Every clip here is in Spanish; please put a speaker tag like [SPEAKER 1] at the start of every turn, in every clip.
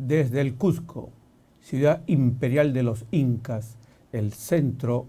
[SPEAKER 1] Desde el Cusco, ciudad imperial de los incas, el centro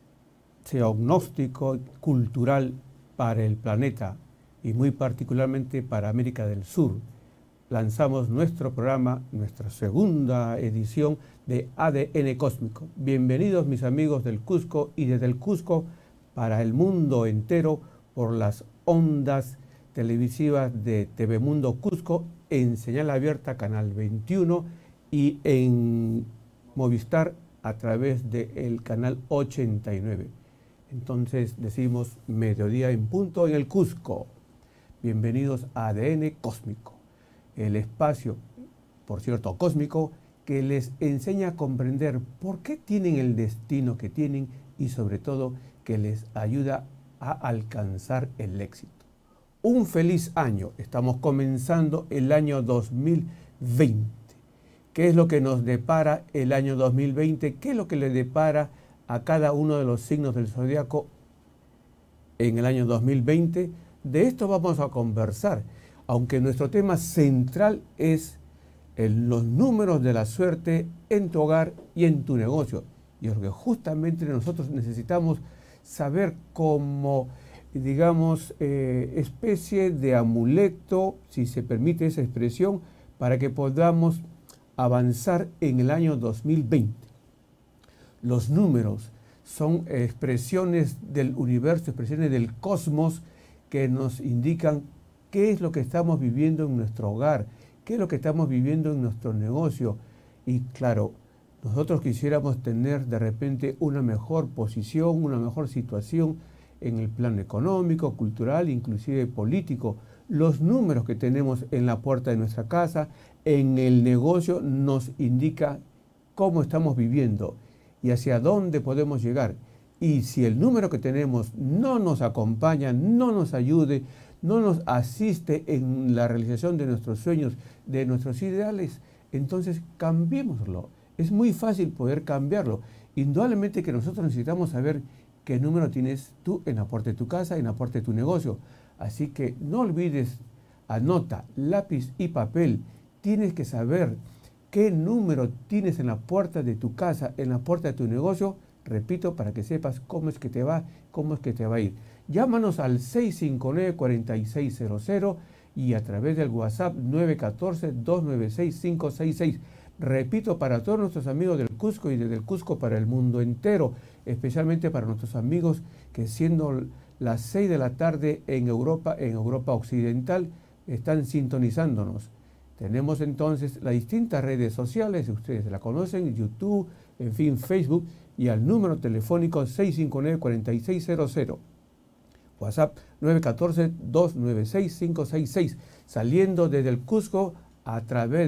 [SPEAKER 1] geognóstico cultural para el planeta y muy particularmente para América del Sur, lanzamos nuestro programa, nuestra segunda edición de ADN Cósmico. Bienvenidos mis amigos del Cusco y desde el Cusco para el mundo entero por las ondas televisivas de TV Mundo Cusco en señal abierta Canal 21 y en Movistar a través del canal 89. Entonces decimos mediodía en punto en el Cusco. Bienvenidos a ADN Cósmico, el espacio, por cierto, cósmico, que les enseña a comprender por qué tienen el destino que tienen y sobre todo que les ayuda a alcanzar el éxito. Un feliz año. Estamos comenzando el año 2020. ¿Qué es lo que nos depara el año 2020? ¿Qué es lo que le depara a cada uno de los signos del zodiaco en el año 2020? De esto vamos a conversar, aunque nuestro tema central es los números de la suerte en tu hogar y en tu negocio. Y es lo que justamente nosotros necesitamos saber como, digamos, especie de amuleto, si se permite esa expresión, para que podamos avanzar en el año 2020. Los números son expresiones del universo, expresiones del cosmos que nos indican qué es lo que estamos viviendo en nuestro hogar, qué es lo que estamos viviendo en nuestro negocio. Y claro, nosotros quisiéramos tener de repente una mejor posición, una mejor situación en el plano económico, cultural, inclusive político. Los números que tenemos en la puerta de nuestra casa, en el negocio, nos indica cómo estamos viviendo y hacia dónde podemos llegar. Y si el número que tenemos no nos acompaña, no nos ayude, no nos asiste en la realización de nuestros sueños, de nuestros ideales, entonces cambiémoslo. Es muy fácil poder cambiarlo. Indudablemente que nosotros necesitamos saber qué número tienes tú en la puerta de tu casa, en la puerta de tu negocio. Así que no olvides, anota, lápiz y papel. Tienes que saber qué número tienes en la puerta de tu casa, en la puerta de tu negocio. Repito, para que sepas cómo es que te va, cómo es que te va a ir. Llámanos al 659-4600 y a través del WhatsApp 914-296-566. Repito, para todos nuestros amigos del Cusco y desde el Cusco para el mundo entero, especialmente para nuestros amigos que siendo las 6 de la tarde en Europa Occidental, están sintonizándonos. Tenemos entonces las distintas redes sociales, ustedes la conocen, YouTube, en fin, Facebook, y al número telefónico 659-4600. WhatsApp 914-296-566. Saliendo desde el Cusco a través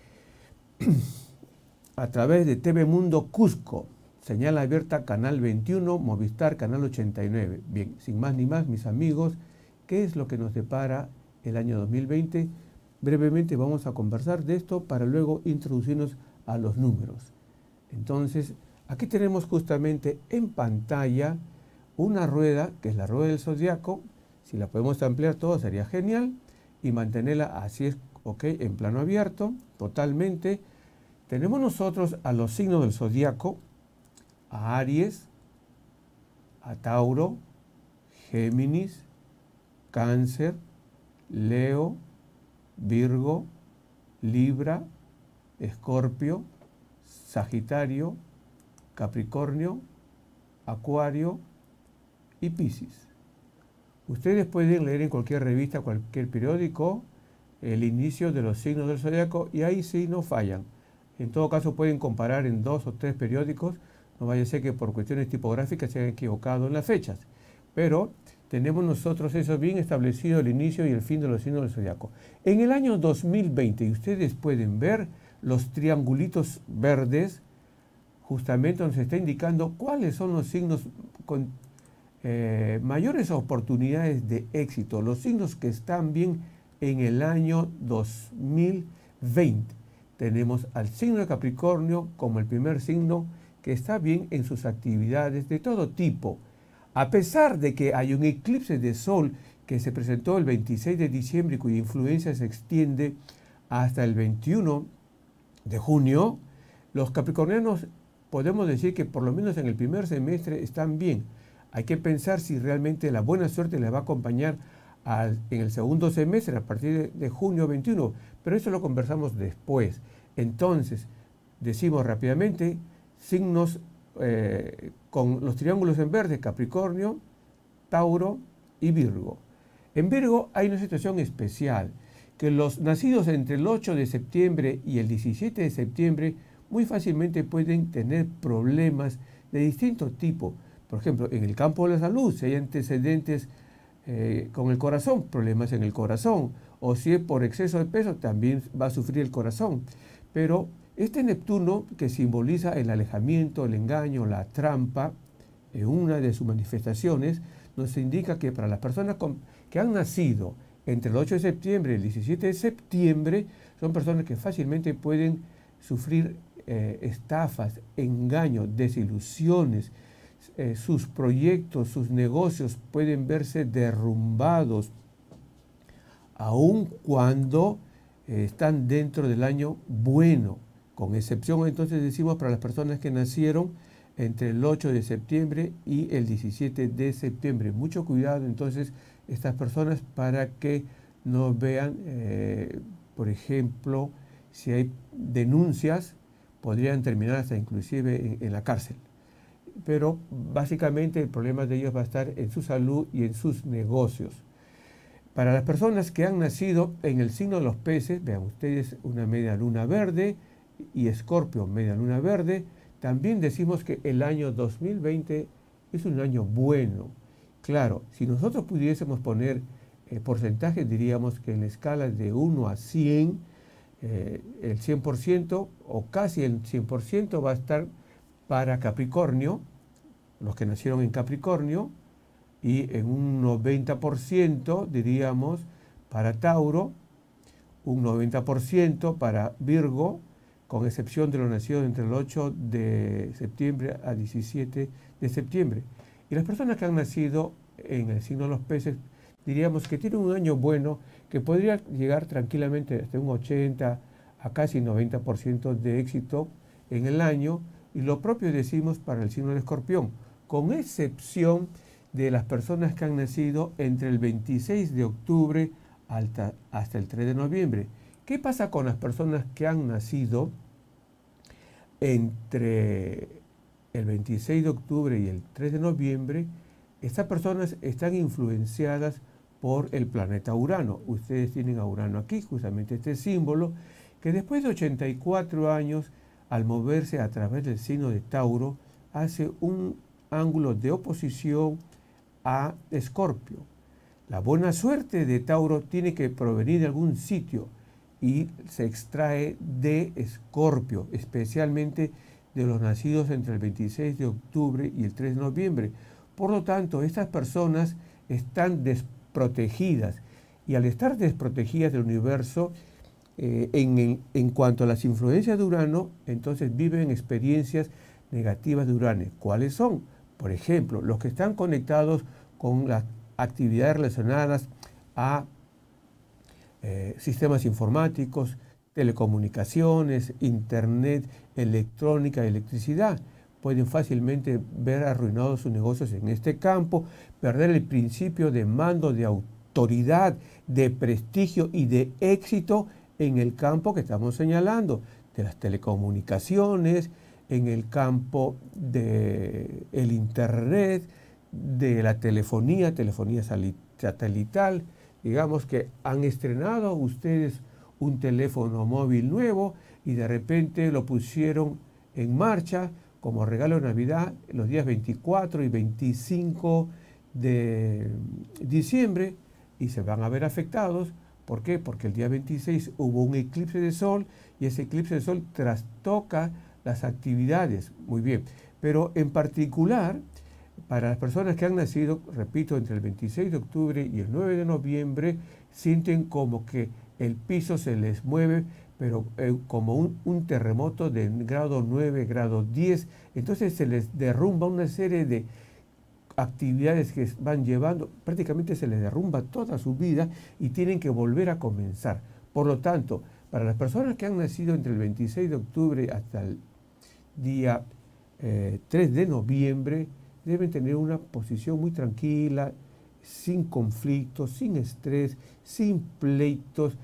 [SPEAKER 1] de TV Mundo Cusco. Señal abierta, Canal 21, Movistar, Canal 89. Bien, sin más ni más, mis amigos, ¿qué es lo que nos depara el año 2020? Brevemente vamos a conversar de esto para luego introducirnos a los números. Entonces, aquí tenemos justamente en pantalla una rueda, que es la rueda del zodiaco. Si la podemos ampliar todo sería genial y mantenerla así es, ok, en plano abierto, totalmente. Tenemos nosotros a los signos del zodiaco, a Aries, a Tauro, Géminis, Cáncer, Leo, Virgo, Libra, Escorpio, Sagitario, Capricornio, Acuario y Piscis. Ustedes pueden leer en cualquier revista, cualquier periódico, el inicio de los signos del zodiaco y ahí sí no fallan. En todo caso pueden comparar en 2 o 3 periódicos, no vaya a ser que por cuestiones tipográficas se hayan equivocado en las fechas. Pero tenemos nosotros eso bien establecido, el inicio y el fin de los signos del zodiaco. En el año 2020, y ustedes pueden ver los triangulitos verdes, justamente nos está indicando cuáles son los signos con mayores oportunidades de éxito, los signos que están bien en el año 2020. Tenemos al signo de Capricornio como el primer signo que está bien en sus actividades de todo tipo. A pesar de que hay un eclipse de sol que se presentó el 26 de diciembre y cuya influencia se extiende hasta el 21 de junio, los capricornianos podemos decir que por lo menos en el primer semestre están bien. Hay que pensar si realmente la buena suerte les va a acompañar en el segundo semestre, a partir de junio 21, pero eso lo conversamos después. Entonces, decimos rápidamente, signos con los triángulos en verde: Capricornio, Tauro y Virgo. En Virgo hay una situación especial, que los nacidos entre el 8 de septiembre y el 17 de septiembre muy fácilmente pueden tener problemas de distinto tipo. Por ejemplo, en el campo de la salud, si hay antecedentes con el corazón, problemas en el corazón, o si es por exceso de peso, también va a sufrir el corazón. Pero este Neptuno, que simboliza el alejamiento, el engaño, la trampa, en una de sus manifestaciones, nos indica que para las personas que han nacido entre el 8 de septiembre y el 17 de septiembre, son personas que fácilmente pueden sufrir estafas, engaños, desilusiones. Sus proyectos, sus negocios pueden verse derrumbados, aun cuando están dentro del año bueno, con excepción, entonces decimos, para las personas que nacieron entre el 8 de septiembre y el 17 de septiembre. Mucho cuidado entonces estas personas para que no vean, por ejemplo, si hay denuncias, podrían terminar hasta inclusive en la cárcel. Pero básicamente el problema de ellos va a estar en su salud y en sus negocios. Para las personas que han nacido en el signo de los peces, vean ustedes, una media luna verde y Escorpio, media luna verde, también decimos que el año 2020 es un año bueno. Claro, si nosotros pudiésemos poner porcentajes, diríamos que en la escala de 1 a 100, el 100% o casi el 100% va a estar para Capricornio, los que nacieron en Capricornio, y en un 90% diríamos para Tauro, un 90% para Virgo, con excepción de los nacidos entre el 8 de septiembre a 17 de septiembre. Y las personas que han nacido en el signo de los peces, diríamos que tienen un año bueno, que podría llegar tranquilamente hasta un 80 a casi 90% de éxito en el año, y lo propio decimos para el signo del Escorpión, con excepción de las personas que han nacido entre el 26 de octubre hasta el 3 de noviembre. ¿Qué pasa con las personas que han nacido entre el 26 de octubre y el 3 de noviembre? Estas personas están influenciadas por el planeta Urano. Ustedes tienen a Urano aquí, justamente este símbolo, que después de 84 años, al moverse a través del signo de Tauro, hace un ángulo de oposición a Escorpio. La buena suerte de Tauro tiene que provenir de algún sitio y se extrae de Escorpio, especialmente de los nacidos entre el 26 de octubre y el 3 de noviembre. Por lo tanto, estas personas están desprotegidas, y al estar desprotegidas del universo, en cuanto a las influencias de Urano, entonces viven experiencias negativas de Urano. ¿Cuáles son? Por ejemplo, los que están conectados con las actividades relacionadas a sistemas informáticos, telecomunicaciones, internet, electrónica, electricidad, pueden fácilmente ver arruinados sus negocios en este campo, perder el principio de mando, de autoridad, de prestigio y de éxito en el campo que estamos señalando, de las telecomunicaciones, en el campo del internet, de la telefonía satelital. Digamos que han estrenado ustedes un teléfono móvil nuevo y de repente lo pusieron en marcha como regalo de Navidad los días 24 y 25 de diciembre, y se van a ver afectados. ¿Por qué? Porque el día 26 hubo un eclipse de sol y ese eclipse de sol trastoca las actividades. Muy bien, pero en particular para las personas que han nacido, repito, entre el 26 de octubre y el 9 de noviembre, sienten como que el piso se les mueve, pero como un terremoto de grado 9, grado 10, entonces se les derrumba una serie de actividades que van llevando, prácticamente se les derrumba toda su vida y tienen que volver a comenzar. Por lo tanto, Para las personas que han nacido entre el 26 de octubre hasta el día 3 de noviembre, deben tener una posición muy tranquila, sin conflictos, sin estrés, sin pleitos.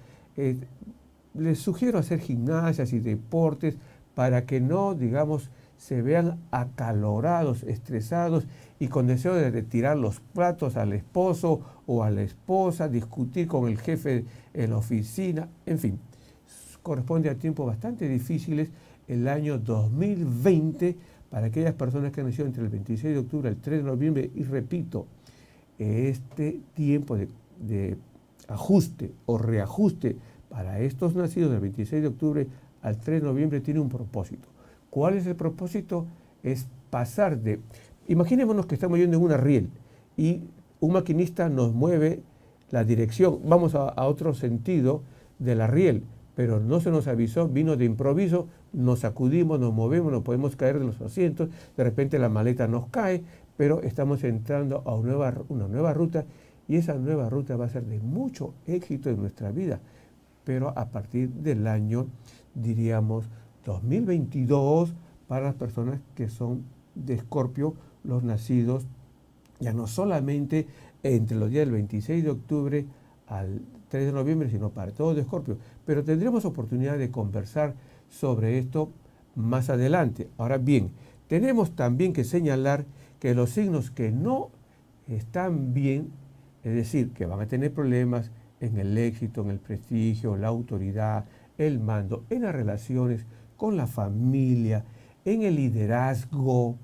[SPEAKER 1] Les sugiero hacer gimnasias y deportes para que no, digamos, se vean acalorados, estresados y con deseo de retirar los platos al esposo o a la esposa, discutir con el jefe en la oficina, en fin. Corresponde a tiempos bastante difíciles el año 2020 para aquellas personas que han nacido entre el 26 de octubre al 3 de noviembre. Y repito, este tiempo de ajuste o reajuste para estos nacidos del 26 de octubre al 3 de noviembre tiene un propósito. ¿Cuál es el propósito? Es pasar de... Imaginémonos que estamos yendo en una riel y un maquinista nos mueve la dirección, vamos a otro sentido de la riel, pero no se nos avisó, vino de improviso, nos sacudimos, nos movemos, nos podemos caer de los asientos, de repente la maleta nos cae, pero estamos entrando a una nueva ruta y esa nueva ruta va a ser de mucho éxito en nuestra vida, pero a partir del año, diríamos, 2022, para las personas que son de Escorpio, los nacidos ya no solamente entre los días del 26 de octubre al 3 de noviembre, sino para todos de Escorpio. Pero tendremos oportunidad de conversar sobre esto más adelante. Ahora bien, tenemos también que señalar que los signos que no están bien, es decir, que van a tener problemas en el éxito, en el prestigio, la autoridad, el mando, en las relaciones con la familia, en el liderazgo,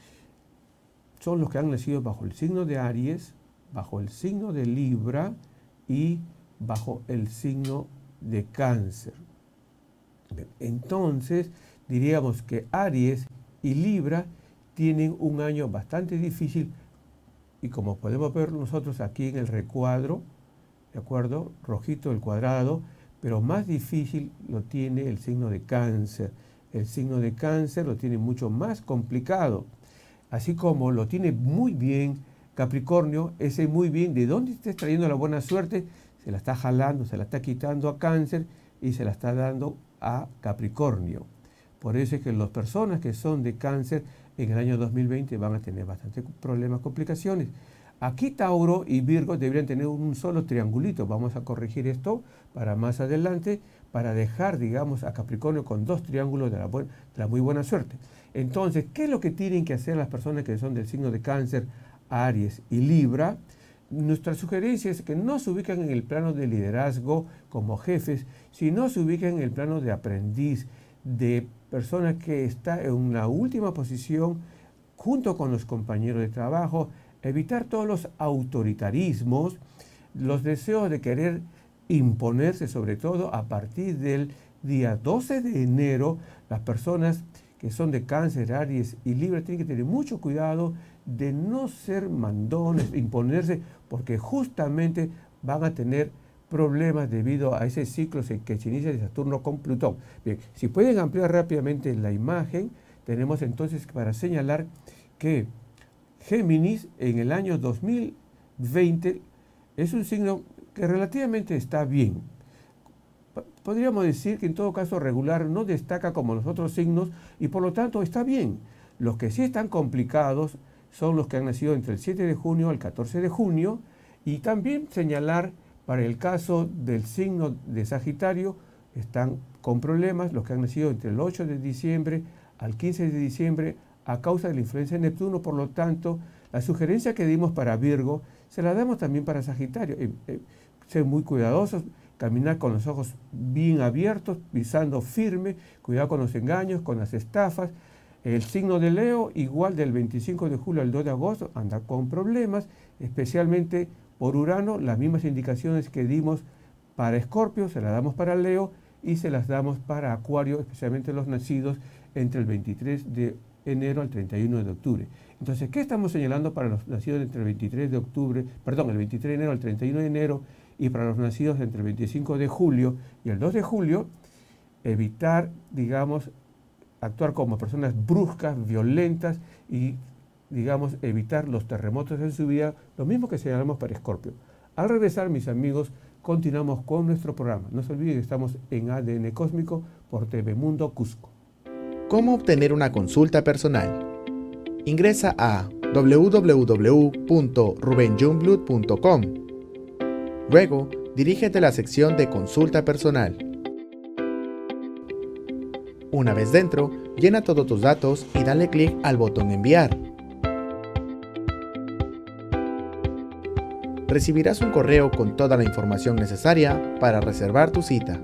[SPEAKER 1] son los que han nacido bajo el signo de Aries, bajo el signo de Libra y bajo el signo de Cáncer. Entonces, diríamos que Aries y Libra tienen un año bastante difícil y como podemos ver nosotros aquí en el recuadro, ¿de acuerdo? Rojito el cuadrado, pero más difícil lo tiene el signo de Cáncer. El signo de Cáncer lo tiene mucho más complicado. Así como lo tiene muy bien Capricornio, ese muy bien, ¿de dónde está trayendo la buena suerte? Se la está jalando, se la está quitando a Cáncer y se la está dando a Capricornio. Por eso es que las personas que son de Cáncer en el año 2020 van a tener bastantes problemas, complicaciones. Aquí Tauro y Virgo deberían tener un solo triangulito. Vamos a corregir esto para más adelante, para dejar, digamos, a Capricornio con dos triángulos de la muy buena suerte. Entonces, ¿qué es lo que tienen que hacer las personas que son del signo de Cáncer, Aries y Libra? Nuestra sugerencia es que no se ubiquen en el plano de liderazgo como jefes, sino se ubiquen en el plano de aprendiz, de personas que está en una última posición junto con los compañeros de trabajo, evitar todos los autoritarismos, los deseos de querer imponerse, sobre todo a partir del día 12 de enero, las personas que son de Cáncer, Aries y Libra tienen que tener mucho cuidado de no ser mandones, de imponerse, porque justamente van a tener problemas debido a ese ciclo que se inicia de Saturno con Plutón. Bien, si pueden ampliar rápidamente la imagen, tenemos entonces para señalar que Géminis en el año 2020 es un signo que relativamente está bien. Podríamos decir que en todo caso regular, no destaca como los otros signos y por lo tanto está bien. Los que sí están complicados son los que han nacido entre el 7 de junio al 14 de junio y también señalar para el caso del signo de Sagitario están con problemas los que han nacido entre el 8 de diciembre al 15 de diciembre a causa de la influencia de Neptuno. Por lo tanto, la sugerencia que dimos para Virgo se la damos también para Sagitario. Ser muy cuidadosos, caminar con los ojos bien abiertos, pisando firme, cuidado con los engaños, con las estafas. El signo de Leo, igual del 25 de julio al 2 de agosto, anda con problemas, especialmente por Urano. Las mismas indicaciones que dimos para Escorpio, se las damos para Leo y se las damos para Acuario, especialmente los nacidos entre el 23 de enero al 31 de octubre. Entonces, ¿qué estamos señalando para los nacidos entre el 23 de octubre, perdón, el 23 de enero al 31 de enero y para los nacidos entre el 25 de julio y el 2 de julio? Evitar, digamos, actuar como personas bruscas, violentas y, digamos, evitar los terremotos en su vida, lo mismo que señalamos para Escorpio. Al regresar, mis amigos, continuamos con nuestro programa. No se olviden que estamos en ADN Cósmico por TV Mundo Cusco.
[SPEAKER 2] ¿Cómo obtener una consulta personal? Ingresa a www.rubenjungblood.com. Luego, dirígete a la sección de consulta personal. Una vez dentro, llena todos tus datos y dale clic al botón enviar. Recibirás un correo con toda la información necesaria para reservar tu cita.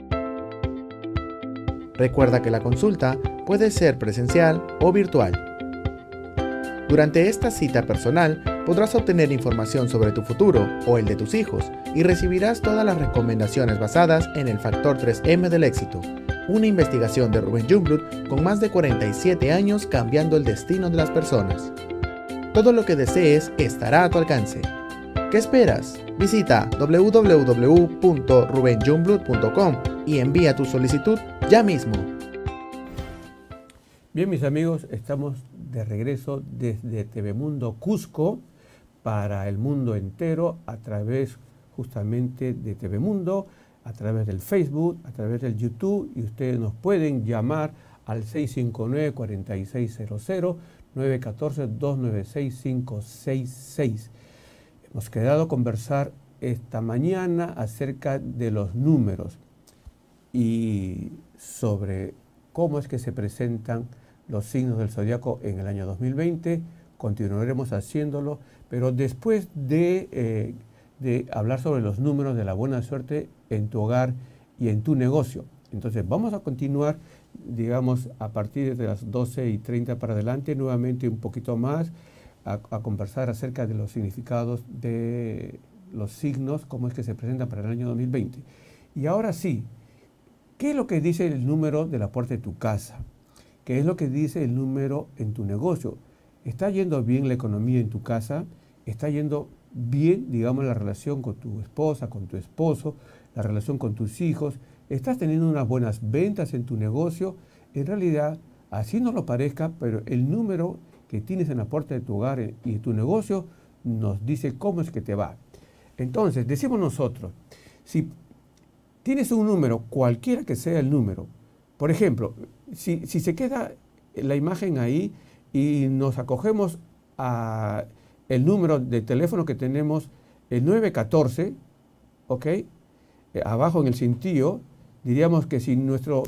[SPEAKER 2] Recuerda que la consulta puede ser presencial o virtual. Durante esta cita personal podrás obtener información sobre tu futuro o el de tus hijos y recibirás todas las recomendaciones basadas en el factor 3M del éxito, una investigación de Ruben Jungblood con más de 47 años cambiando el destino de las personas. Todo lo que desees estará a tu alcance. ¿Qué esperas? Visita www.rubenjungblood.com y envía tu solicitud ya mismo.
[SPEAKER 1] Bien, mis amigos, estamos de regreso desde TV Mundo Cusco para el mundo entero a través justamente de TV Mundo, a través del Facebook, a través del YouTube, y ustedes nos pueden llamar al 659-4600, 914-296-566. Hemos quedado a conversar esta mañana acerca de los números y sobre cómo es que se presentan los signos del zodiaco en el año 2020. Continuaremos haciéndolo, pero después de hablar sobre los números de la buena suerte en tu hogar y en tu negocio. Entonces vamos a continuar, digamos, a partir de las 12:30 para adelante, nuevamente un poquito más, a conversar acerca de los significados de los signos, cómo es que se presentan para el año 2020. Y ahora sí, ¿qué es lo que dice el número de la puerta de tu casa? ¿Qué es lo que dice el número en tu negocio? ¿Está yendo bien la economía en tu casa? ¿Está yendo bien, digamos, la relación con tu esposa, con tu esposo, la relación con tus hijos? ¿Estás teniendo unas buenas ventas en tu negocio? En realidad, así no lo parezca, pero el número que tienes en la puerta de tu hogar y de tu negocio nos dice cómo es que te va. Entonces, decimos nosotros, si tienes un número, cualquiera que sea el número, por ejemplo, si se queda la imagen ahí y nos acogemos a el número de teléfono que tenemos, el 914, ¿ok? Abajo en el cintillo, diríamos que si nuestro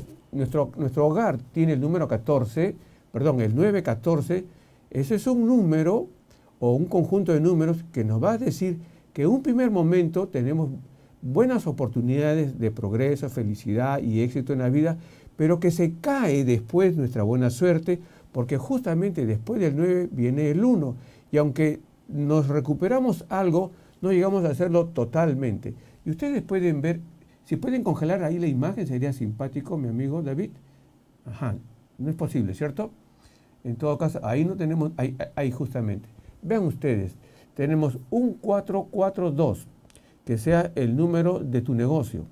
[SPEAKER 1] hogar tiene el número 14, perdón, el 914, ese es un número o un conjunto de números que nos va a decir que en un primer momento tenemos buenas oportunidades de progreso, felicidad y éxito en la vida, pero que se cae después nuestra buena suerte, porque justamente después del 9 viene el 1, y aunque nos recuperamos algo, no llegamos a hacerlo totalmente. Y ustedes pueden ver, si pueden congelar ahí la imagen, sería simpático, mi amigo David. Ajá, no es posible, ¿cierto? En todo caso, ahí no tenemos, ahí justamente. Vean ustedes, tenemos un 442, que sea el número de tu negocio.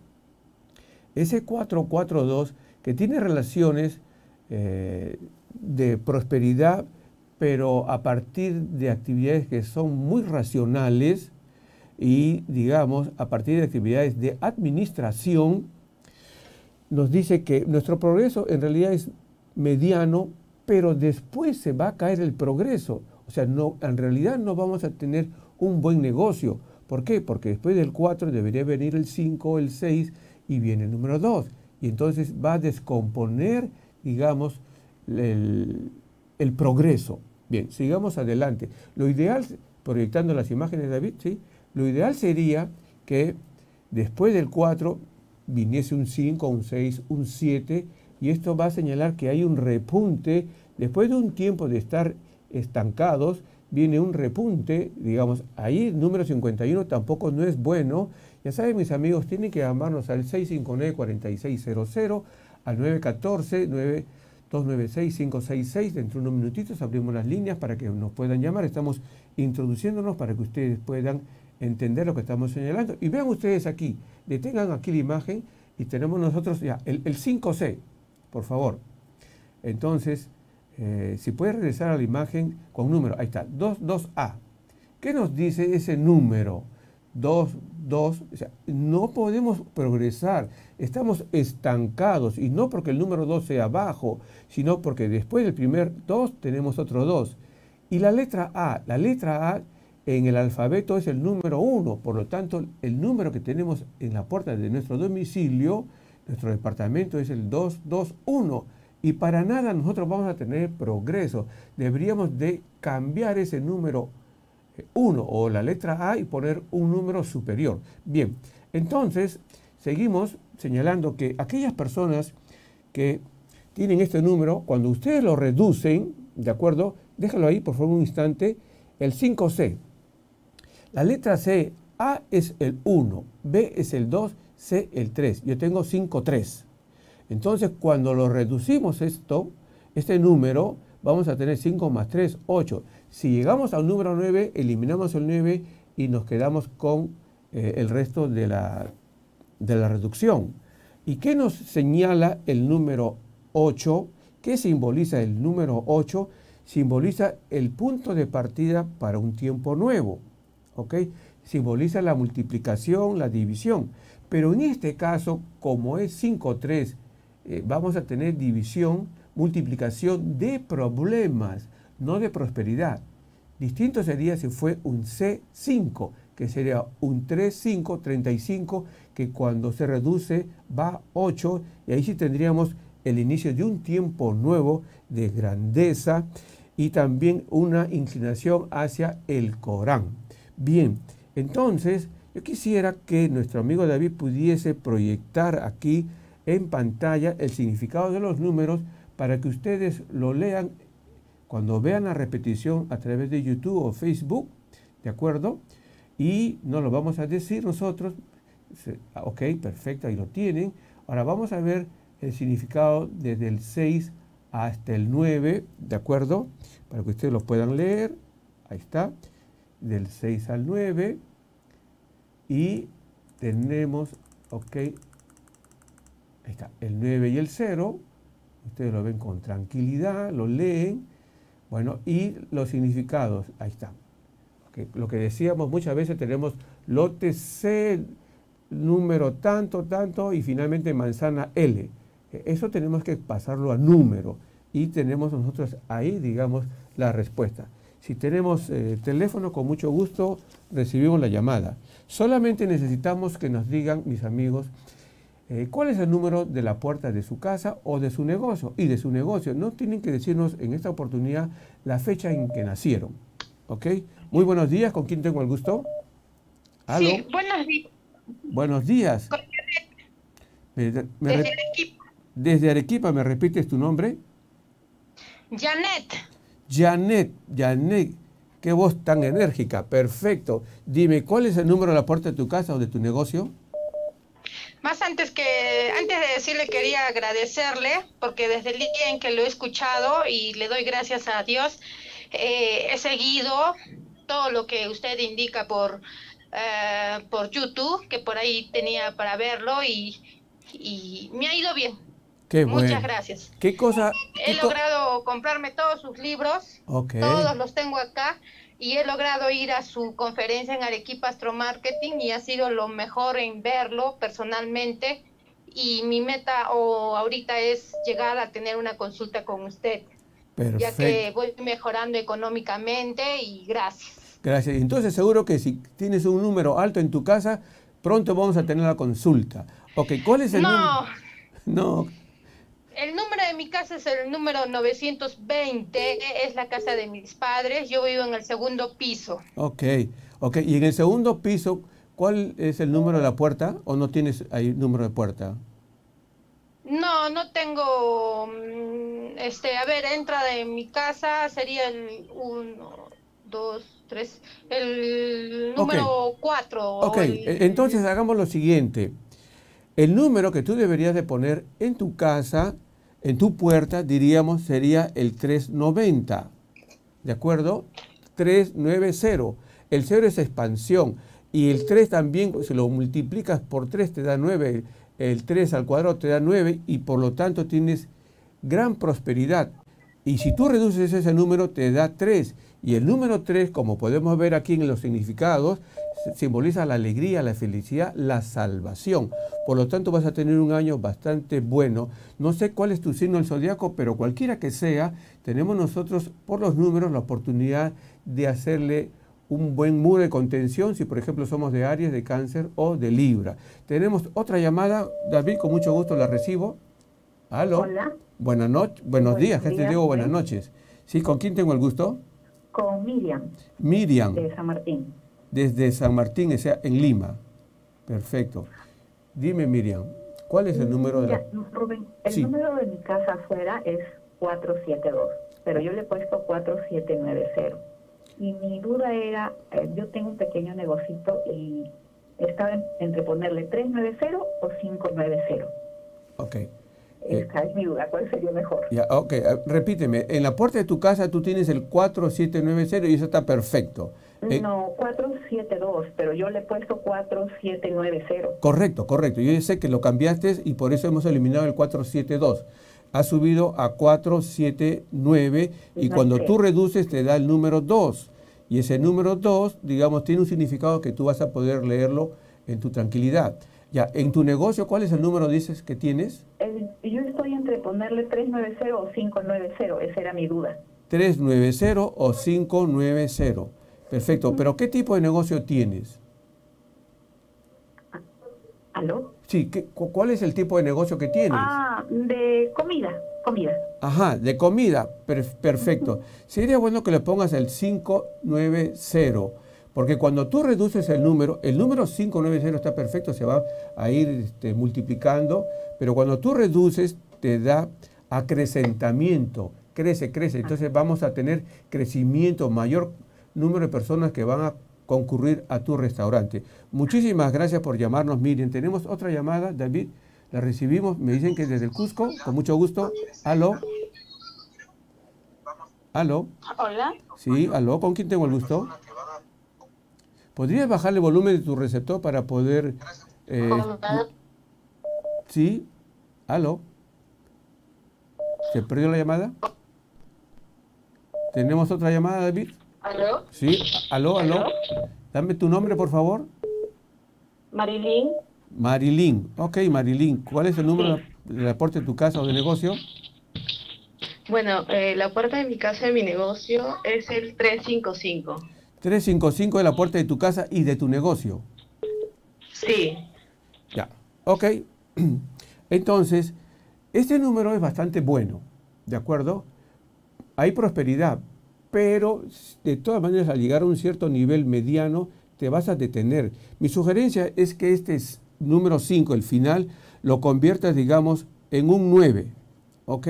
[SPEAKER 1] Ese 442 que tiene relaciones de prosperidad, pero a partir de actividades que son muy racionales y, digamos, a partir de actividades de administración, nos dice que nuestro progreso en realidad es mediano, pero después se va a caer el progreso. O sea, no, en realidad no vamos a tener un buen negocio. ¿Por qué? Porque después del 4 debería venir el 5, el 6 y viene el número 2. Y entonces va a descomponer, digamos, el progreso. Bien, sigamos adelante. Lo ideal, proyectando las imágenes de David, ¿sí? Lo ideal sería que después del 4 viniese un 5, un 6, un 7, y esto va a señalar que hay un repunte. Después de un tiempo de estar estancados, viene un repunte, digamos, ahí el número 51 tampoco no es bueno. Ya saben, mis amigos, tienen que llamarnos al 659-4600, al 914-296-566. Dentro de unos minutitos abrimos las líneas para que nos puedan llamar. Estamos introduciéndonos para que ustedes puedan entender lo que estamos señalando. Y vean ustedes aquí, detengan aquí la imagen y tenemos nosotros ya el 5C, por favor. Entonces, si puede regresar a la imagen con número, ahí está, 22A. ¿Qué nos dice ese número? 2, 2. O sea, no podemos progresar. Estamos estancados. Y no porque el número 2 sea bajo, sino porque después del primer 2 tenemos otro 2. Y la letra A en el alfabeto es el número 1. Por lo tanto, el número que tenemos en la puerta de nuestro domicilio, nuestro departamento, es el 221. Y para nada nosotros vamos a tener progreso. Deberíamos de cambiar ese número 1 o la letra A y poner un número superior. Bien, entonces seguimos señalando que aquellas personas que tienen este número, cuando ustedes lo reducen, ¿de acuerdo? Déjalo ahí por favor un instante, el 5C. La letra C, A es el 1, B es el 2, C el 3. Yo tengo 5, 3. Entonces, cuando lo reducimos este número, vamos a tener 5 más 3, 8. Si llegamos al número 9, eliminamos el 9 y nos quedamos con el resto de la reducción. ¿Y qué nos señala el número 8? ¿Qué simboliza el número 8? Simboliza el punto de partida para un tiempo nuevo. ¿Ok? Simboliza la multiplicación, la división. Pero en este caso, como es 5, 3, vamos a tener división, multiplicación de problemas, no de prosperidad. Distinto sería si fue un C5, que sería un 3, 5, 35, que cuando se reduce va a 8, y ahí sí tendríamos el inicio de un tiempo nuevo de grandeza y también una inclinación hacia el Corán. Bien, entonces yo quisiera que nuestro amigo David pudiese proyectar aquí en pantalla el significado de los números para que ustedes lo lean cuando vean la repetición a través de YouTube o Facebook, ¿de acuerdo? Y nos lo vamos a decir nosotros. Ok, perfecto, ahí lo tienen. Ahora vamos a ver el significado desde el 6 hasta el 9, ¿de acuerdo? Para que ustedes lo puedan leer. Ahí está, del 6 al 9. Y tenemos, ok, ahí está, el 9 y el 0. Ustedes lo ven con tranquilidad, lo leen. Bueno, y los significados, ahí está. Okay. Lo que decíamos, muchas veces tenemos lote C, número tanto, tanto, y finalmente manzana L. Eso tenemos que pasarlo a número. Y tenemos nosotros ahí, digamos, la respuesta. Si tenemos teléfono, con mucho gusto recibimos la llamada. Solamente necesitamos que nos digan, mis amigos, cuál es el número de la puerta de su casa o de su negocio. Y de su negocio, no tienen que decirnos en esta oportunidad la fecha en que nacieron. ¿Ok? Muy buenos días, ¿con quién tengo el gusto? ¿Aló?
[SPEAKER 3] Sí, buenos días.
[SPEAKER 1] Buenos días.
[SPEAKER 3] Desde Arequipa.
[SPEAKER 1] Desde Arequipa, ¿me repites tu nombre?
[SPEAKER 3] Janet.
[SPEAKER 1] Janet, qué voz tan enérgica, perfecto. Dime, ¿cuál es el número de la puerta de tu casa o de tu negocio?
[SPEAKER 3] Antes de decirle, quería agradecerle, porque desde el día en que lo he escuchado y le doy gracias a Dios, he seguido todo lo que usted indica por YouTube, que por ahí tenía para verlo y me ha ido bien.
[SPEAKER 1] Qué bueno.
[SPEAKER 3] Muchas gracias.
[SPEAKER 1] ¿Qué cosa?
[SPEAKER 3] He logrado comprarme todos sus libros, todos los tengo acá, y he logrado ir a su conferencia en Arequipa Astro Marketing y ha sido lo mejor en verlo personalmente, y mi meta ahorita es llegar a tener una consulta con usted. Perfecto. Ya que voy mejorando económicamente y gracias.
[SPEAKER 1] Gracias. Entonces seguro que si tienes un número alto en tu casa, pronto vamos a tener la consulta. Ok, ¿cuál es el número? No.
[SPEAKER 3] El número de mi casa es el número 920, es la casa de mis padres, yo vivo en el segundo piso.
[SPEAKER 1] Ok, y en el segundo piso, ¿cuál es el número de la puerta o no tienes ahí número de puerta?
[SPEAKER 3] No tengo, a ver, entrada de mi casa sería el 1, 2, 3, el número 4.
[SPEAKER 1] Ok, entonces hagamos lo siguiente. El número que tú deberías de poner en tu casa, en tu puerta, diríamos, sería el 390. ¿De acuerdo? 390. El 0 es expansión. Y el 3 también, si lo multiplicas por 3, te da 9. El 3 al cuadrado te da 9 y por lo tanto tienes gran prosperidad. Y si tú reduces ese número, te da 3. Y el número 3, como podemos ver aquí en los significados, simboliza la alegría, la felicidad, la salvación. Por lo tanto, vas a tener un año bastante bueno. No sé cuál es tu signo del zodiaco, pero cualquiera que sea, tenemos nosotros, por los números, la oportunidad de hacerle un buen muro de contención, si por ejemplo somos de Aries, de Cáncer o de Libra. Tenemos otra llamada, David, con mucho gusto la recibo. ¿Aló?
[SPEAKER 4] Hola.
[SPEAKER 1] Buenas noches, buenos días, te digo buenas noches. ¿Sí? ¿Con quién tengo el gusto?
[SPEAKER 4] Con Miriam.
[SPEAKER 1] Miriam.
[SPEAKER 4] De San Martín.
[SPEAKER 1] Desde San Martín, o sea, en Lima. Perfecto. Dime, Miriam, ¿cuál es el número de la...
[SPEAKER 4] Rubén, el número de mi casa afuera es 472, pero yo le he puesto 4790. Y mi duda era, yo tengo un pequeño negocito y estaba entre ponerle 390 o 590.
[SPEAKER 1] Ok.
[SPEAKER 4] Esa es mi duda, ¿cuál sería mejor?
[SPEAKER 1] Ya, ok, repíteme, en la puerta de tu casa tú tienes el 4790 y eso está perfecto.
[SPEAKER 4] No, 472, pero yo le he puesto 4790.
[SPEAKER 1] Correcto, correcto. Yo sé que lo cambiaste y por eso hemos eliminado el 472. Ha subido a 479 y cuando tú reduces te da el número 2. Y ese número 2, digamos, tiene un significado que tú vas a poder leerlo en tu tranquilidad. Ya, en tu negocio, ¿cuál es el número, dices, que tienes?
[SPEAKER 4] Yo estoy entre ponerle 390 o 590, esa era mi duda.
[SPEAKER 1] 390 o 590. Perfecto, pero ¿qué tipo de negocio tienes?
[SPEAKER 4] ¿Aló?
[SPEAKER 1] Sí, ¿cuál es el tipo de negocio que tienes?
[SPEAKER 4] De comida.
[SPEAKER 1] Ajá, de comida, perfecto. Sería bueno que le pongas el 590, porque cuando tú reduces el número 590 está perfecto, se va a ir multiplicando, pero cuando tú reduces te da acrecentamiento, crece, entonces vamos a tener crecimiento, mayor número de personas que van a concurrir a tu restaurante. Muchísimas gracias por llamarnos, Miriam. Tenemos otra llamada, David, la recibimos, me dicen que desde el Cusco, con mucho gusto. ¿Aló? ¿Aló?
[SPEAKER 5] Hola.
[SPEAKER 1] Sí, ¿aló? ¿Con quién tengo el gusto? ¿Podrías bajarle el volumen de tu receptor para poder... Sí, ¿aló? ¿Se perdió la llamada? ¿Tenemos otra llamada, David?
[SPEAKER 5] ¿Aló?
[SPEAKER 1] Sí, ¿aló? Dame tu nombre, por favor.
[SPEAKER 5] Marilyn.
[SPEAKER 1] Marilyn. Ok, Marilyn. ¿Cuál es el número del aporte de tu casa o de negocio?
[SPEAKER 5] Bueno, la puerta de mi casa de mi negocio es el 355.
[SPEAKER 1] 355 es la puerta de tu casa y de tu negocio.
[SPEAKER 5] Sí.
[SPEAKER 1] Ya, ok. Entonces, este número es bastante bueno, ¿de acuerdo? Hay prosperidad, pero de todas maneras al llegar a un cierto nivel mediano te vas a detener. Mi sugerencia es que este número 5, el final, lo conviertas, digamos, en un 9, ¿ok?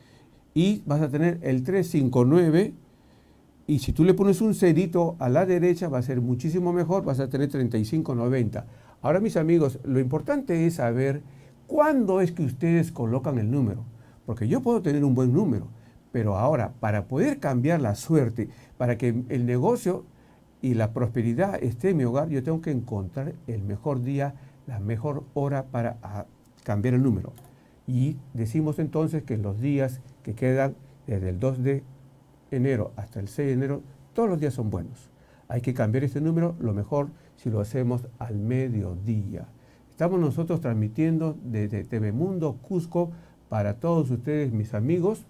[SPEAKER 1] Y vas a tener el 359 y si tú le pones un cerito a la derecha va a ser muchísimo mejor, vas a tener 3590. Ahora, mis amigos, lo importante es saber cuándo es que ustedes colocan el número, porque yo puedo tener un buen número, pero ahora, para poder cambiar la suerte, para que el negocio y la prosperidad esté en mi hogar, yo tengo que encontrar el mejor día, la mejor hora para cambiar el número. Y decimos entonces que los días que quedan desde el 2 de enero hasta el 6 de enero, todos los días son buenos. Hay que cambiar este número, lo mejor si lo hacemos al mediodía. Estamos nosotros transmitiendo desde TV Mundo Cusco para todos ustedes, mis amigos,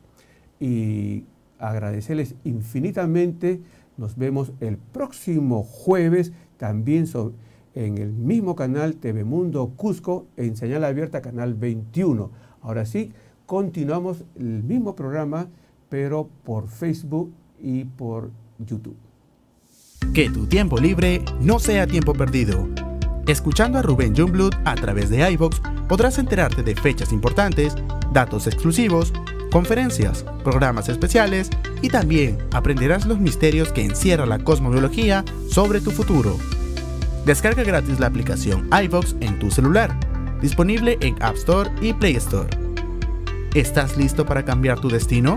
[SPEAKER 1] y agradecerles infinitamente. Nos vemos el próximo jueves, también en el mismo canal TV Mundo Cusco, en señal abierta, canal 21. Ahora sí, continuamos el mismo programa, pero por Facebook y por YouTube.
[SPEAKER 2] Que tu tiempo libre no sea tiempo perdido. Escuchando a Rubén Jungblut a través de iVoox podrás enterarte de fechas importantes, datos exclusivos, conferencias, programas especiales y también aprenderás los misterios que encierra la cosmobiología sobre tu futuro. Descarga gratis la aplicación iVoox en tu celular, disponible en App Store y Play Store. ¿Estás listo para cambiar tu destino?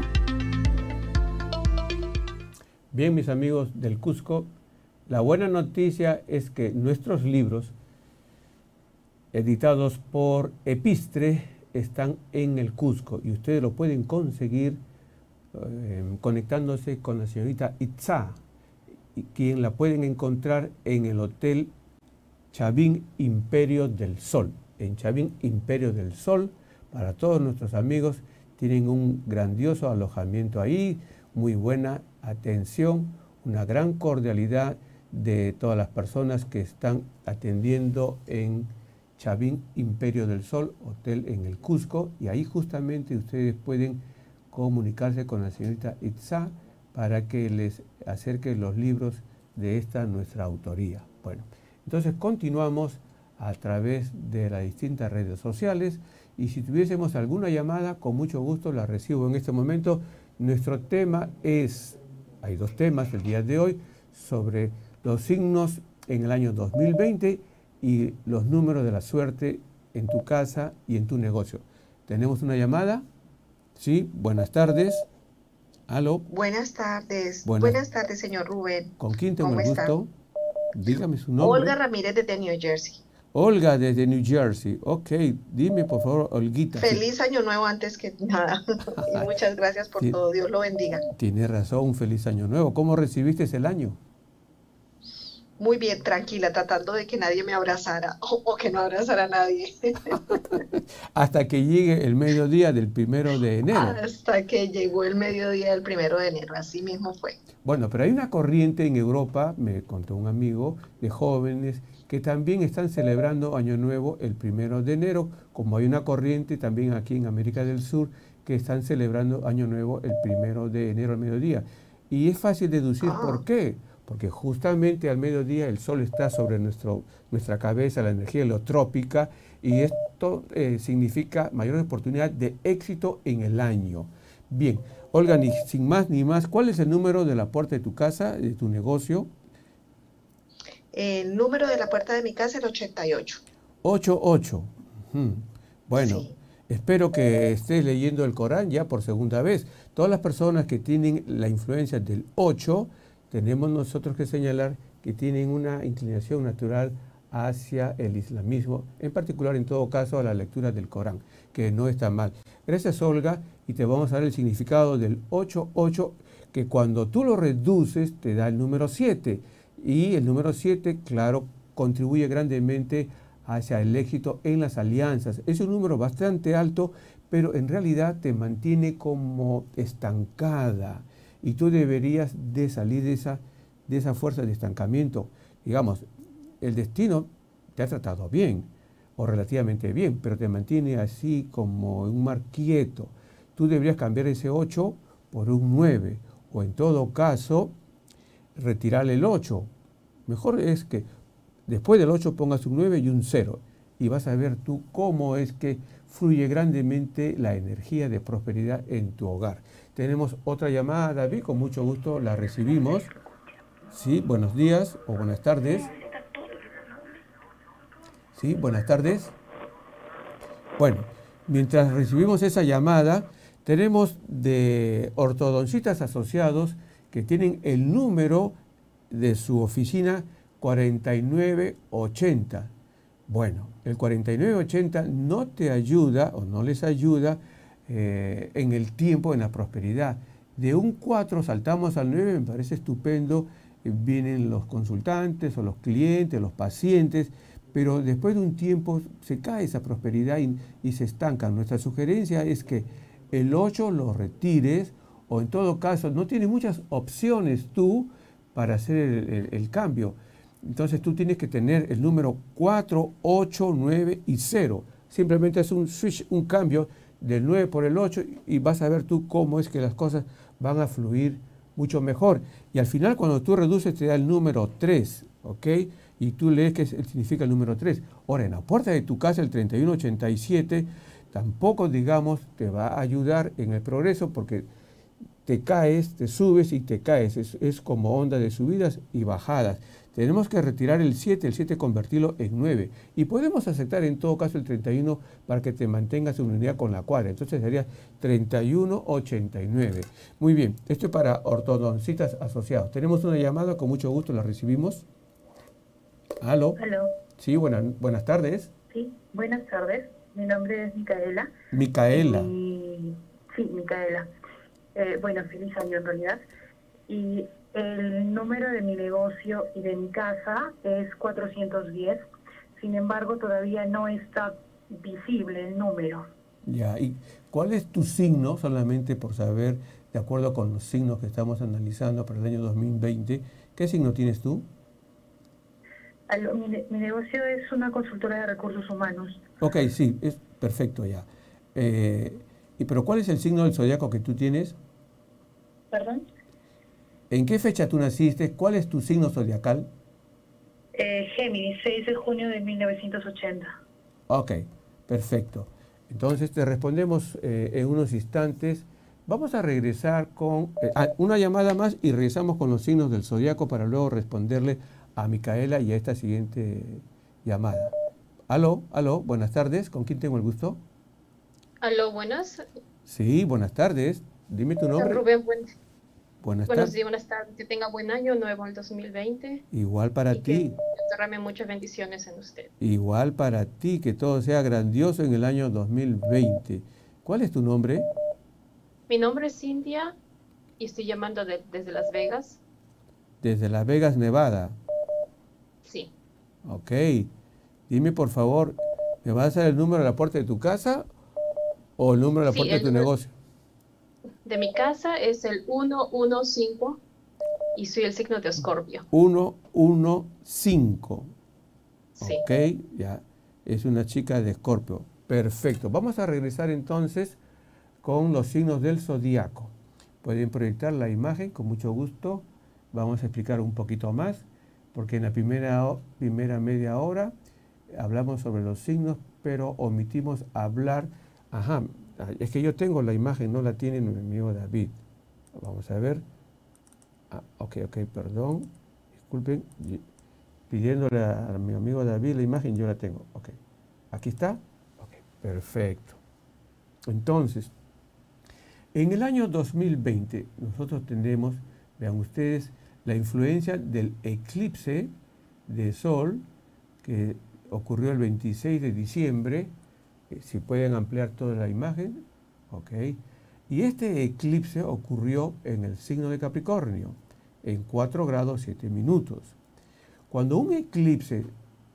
[SPEAKER 1] Bien, mis amigos del Cusco, la buena noticia es que nuestros libros, editados por Epistre, están en el Cusco y ustedes lo pueden conseguir conectándose con la señorita Itzá, quien la pueden encontrar en el Hotel Chavín Imperio del Sol. En Chavín Imperio del Sol, para todos nuestros amigos, tienen un grandioso alojamiento ahí, muy buena atención, una gran cordialidad de todas las personas que están atendiendo en Chavín Imperio del Sol, hotel en el Cusco, y ahí justamente ustedes pueden comunicarse con la señorita Itzá para que les acerque los libros de esta nuestra autoría. Bueno, entonces continuamos a través de las distintas redes sociales, y si tuviésemos alguna llamada, con mucho gusto la recibo en este momento. Nuestro tema es, hay dos temas el día de hoy, sobre los signos en el año 2020 y los números de la suerte en tu casa y en tu negocio. ¿Tenemos una llamada? Sí, buenas tardes. ¿Aló?
[SPEAKER 6] Buenas tardes. Buenas tardes, señor Rubén.
[SPEAKER 1] ¿Con quién tengo el gusto? Dígame su nombre.
[SPEAKER 6] Olga Ramírez desde New Jersey.
[SPEAKER 1] Olga desde New Jersey. Ok, dime por favor, Olguita.
[SPEAKER 6] Feliz año nuevo antes que nada. Y muchas gracias por todo. Dios lo bendiga.
[SPEAKER 1] Tiene razón, un feliz año nuevo. ¿Cómo recibiste el año?
[SPEAKER 6] Muy bien, tranquila, tratando de que nadie me abrazara o que no abrazara a nadie.
[SPEAKER 1] Hasta que llegue el mediodía del 1 de enero.
[SPEAKER 6] Hasta que llegó el mediodía del 1 de enero, así mismo fue.
[SPEAKER 1] Bueno, pero hay una corriente en Europa, me contó un amigo, de jóvenes que también están celebrando Año Nuevo el 1 de enero, como hay una corriente también aquí en América del Sur que están celebrando Año Nuevo el 1 de enero al mediodía. Y es fácil deducir por qué. Porque justamente al mediodía el sol está sobre nuestra cabeza, la energía heliotrópica, y esto significa mayor oportunidad de éxito en el año. Bien, Olga, sin más ni más, ¿cuál es el número de la puerta de tu casa, de tu negocio?
[SPEAKER 6] El número de la puerta de mi casa es el 88.
[SPEAKER 1] 88. Bueno, sí. Espero que estés leyendo el Corán ya por segunda vez. Todas las personas que tienen la influencia del 8, tenemos nosotros que señalar que tienen una inclinación natural hacia el islamismo, en particular, en todo caso, a la lectura del Corán, que no está mal. Gracias, Olga, y te vamos a dar el significado del 88, que cuando tú lo reduces te da el número 7, y el número 7, claro, contribuye grandemente hacia el éxito en las alianzas. Es un número bastante alto, pero en realidad te mantiene como estancada, y tú deberías de salir de esa fuerza de estancamiento. Digamos, el destino te ha tratado bien, o relativamente bien, pero te mantiene así como un mar quieto. Tú deberías cambiar ese 8 por un 9, o en todo caso, retirar el 8. Mejor es que después del 8 pongas un 9 y un 0, y vas a ver tú cómo es que fluye grandemente la energía de prosperidad en tu hogar. Tenemos otra llamada, David, con mucho gusto la recibimos. Sí, buenos días o buenas tardes. Sí, buenas tardes. Bueno, mientras recibimos esa llamada, tenemos de ortodoncistas asociados que tienen el número de su oficina 4980. Bueno, el 4980 no te ayuda o no les ayuda en el tiempo, en la prosperidad. De un 4 saltamos al 9, me parece estupendo. Vienen los consultantes o los clientes, los pacientes, pero después de un tiempo se cae esa prosperidad y se estancan. Nuestra sugerencia es que el 8 lo retires, o en todo caso no tienes muchas opciones tú para hacer el cambio. Entonces tú tienes que tener el número 4, 8, 9 y 0. Simplemente es un switch, un cambio del 9 por el 8, y vas a ver tú cómo es que las cosas van a fluir mucho mejor. Y al final, cuando tú reduces, te da el número 3, ¿ok? Y tú lees qué significa el número 3. Ahora, en la puerta de tu casa, el 3187, tampoco, digamos, te va a ayudar en el progreso, porque te caes, te subes y te caes. Es como onda de subidas y bajadas. Tenemos que retirar el 7 convertirlo en 9. Y podemos aceptar en todo caso el 31 para que te mantengas en unidad con la cuadra. Entonces sería 3189. Muy bien, esto es para ortodoncistas asociados. Tenemos una llamada, con mucho gusto la recibimos. ¿Aló?
[SPEAKER 4] Aló.
[SPEAKER 1] Sí, buenas tardes.
[SPEAKER 4] Sí, buenas tardes. Mi nombre es Micaela.
[SPEAKER 1] Micaela.
[SPEAKER 4] Sí, Micaela. Bueno, feliz año en realidad. Y el número de mi negocio y de mi casa es 410. Sin embargo, todavía no está visible el número.
[SPEAKER 1] Ya, ¿y cuál es tu signo? Solamente por saber, de acuerdo con los signos que estamos analizando para el año 2020, ¿qué signo tienes tú?
[SPEAKER 4] Mi negocio es una consultora de recursos humanos.
[SPEAKER 1] Ok, sí, es perfecto ya. Pero ¿cuál es el signo del zodiaco que tú tienes?
[SPEAKER 4] ¿Perdón?
[SPEAKER 1] ¿En qué fecha tú naciste? ¿Cuál es tu signo zodiacal?
[SPEAKER 4] Géminis, 6 de junio de 1980.
[SPEAKER 1] Ok, perfecto. Entonces te respondemos en unos instantes. Vamos a regresar con una llamada más y regresamos con los signos del zodiaco para luego responderle a Micaela y a esta siguiente llamada. Aló, buenas tardes. ¿Con quién tengo el gusto?
[SPEAKER 5] Aló, buenas.
[SPEAKER 1] Sí, buenas tardes. Dime tu nombre.
[SPEAKER 5] Rubén,
[SPEAKER 1] buenas
[SPEAKER 5] buenos
[SPEAKER 1] tardes.
[SPEAKER 5] días, buenas tardes. Que tenga buen año nuevo el 2020.
[SPEAKER 1] Igual para ti.
[SPEAKER 5] Que derrame muchas bendiciones en usted.
[SPEAKER 1] Igual para ti, que todo sea grandioso en el año 2020. ¿Cuál es tu nombre?
[SPEAKER 5] Mi nombre es Cintia y estoy llamando desde Las Vegas.
[SPEAKER 1] Desde Las Vegas, Nevada.
[SPEAKER 5] Sí.
[SPEAKER 1] Ok. Dime, por favor, ¿me vas a dar el número de la puerta de tu casa o el número de la puerta de tu negocio?
[SPEAKER 5] De mi casa es el 115 y soy el signo de Escorpio.
[SPEAKER 1] 115.
[SPEAKER 5] Sí.
[SPEAKER 1] Ok, ya. Es una chica de Escorpio. Perfecto. Vamos a regresar entonces con los signos del zodiaco. Pueden proyectar la imagen con mucho gusto. Vamos a explicar un poquito más, porque en la primera media hora hablamos sobre los signos, pero omitimos hablar. Ajá, es que yo tengo la imagen, no la tiene mi amigo David. Vamos a ver. Ok, perdón. Disculpen. Pidiéndole a mi amigo David la imagen, yo la tengo. Ok. ¿Aquí está? Ok, perfecto. Entonces, en el año 2020 nosotros tenemos, vean ustedes, la influencia del eclipse de Sol que ocurrió el 26 de diciembre. Si pueden ampliar toda la imagen. Ok. Y este eclipse ocurrió en el signo de Capricornio, en 4 grados 7 minutos. Cuando un eclipse,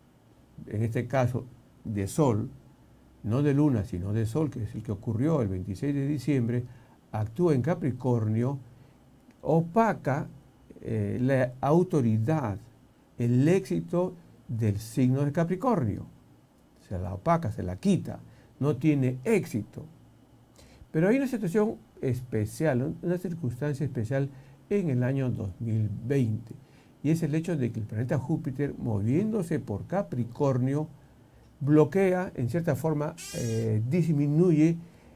[SPEAKER 1] en este caso de Sol, no de Luna, sino de Sol, que es el que ocurrió el 26 de diciembre, actúa en Capricornio, opaca la autoridad, el éxito del signo de Capricornio. Se la opaca, se la quita, no tiene éxito. Pero hay una situación especial, una circunstancia especial en el año 2020, y es el hecho de que el planeta Júpiter, moviéndose por Capricornio, bloquea, en cierta forma, disminuye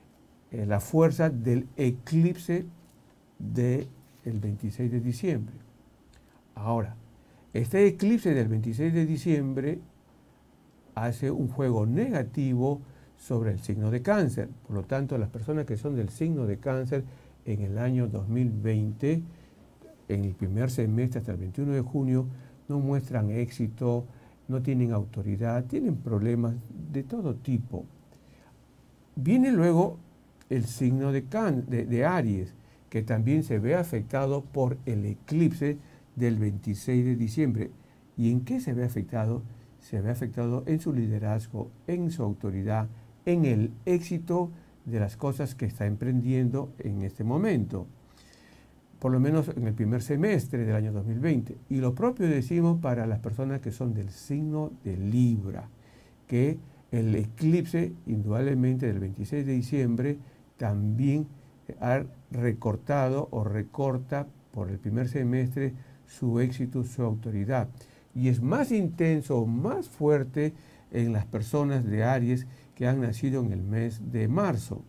[SPEAKER 1] la fuerza del eclipse del 26 de diciembre. Ahora, este eclipse del 26 de diciembre hace un juego negativo sobre el signo de Cáncer. Por lo tanto, las personas que son del signo de Cáncer en el año 2020, en el primer semestre hasta el 21 de junio, no muestran éxito, no tienen autoridad, tienen problemas de todo tipo. Viene luego el signo de Aries, que también se ve afectado por el eclipse del 26 de diciembre. ¿Y en qué se ve afectado? Se ve afectado en su liderazgo, en su autoridad, en el éxito de las cosas que está emprendiendo en este momento, por lo menos en el primer semestre del año 2020. Y lo propio decimos para las personas que son del signo de Libra, que el eclipse, indudablemente del 26 de diciembre, también ha recortado o recorta por el primer semestre su éxito, su autoridad. Y es más intenso, más fuerte en las personas de Aries que han nacido en el mes de marzo,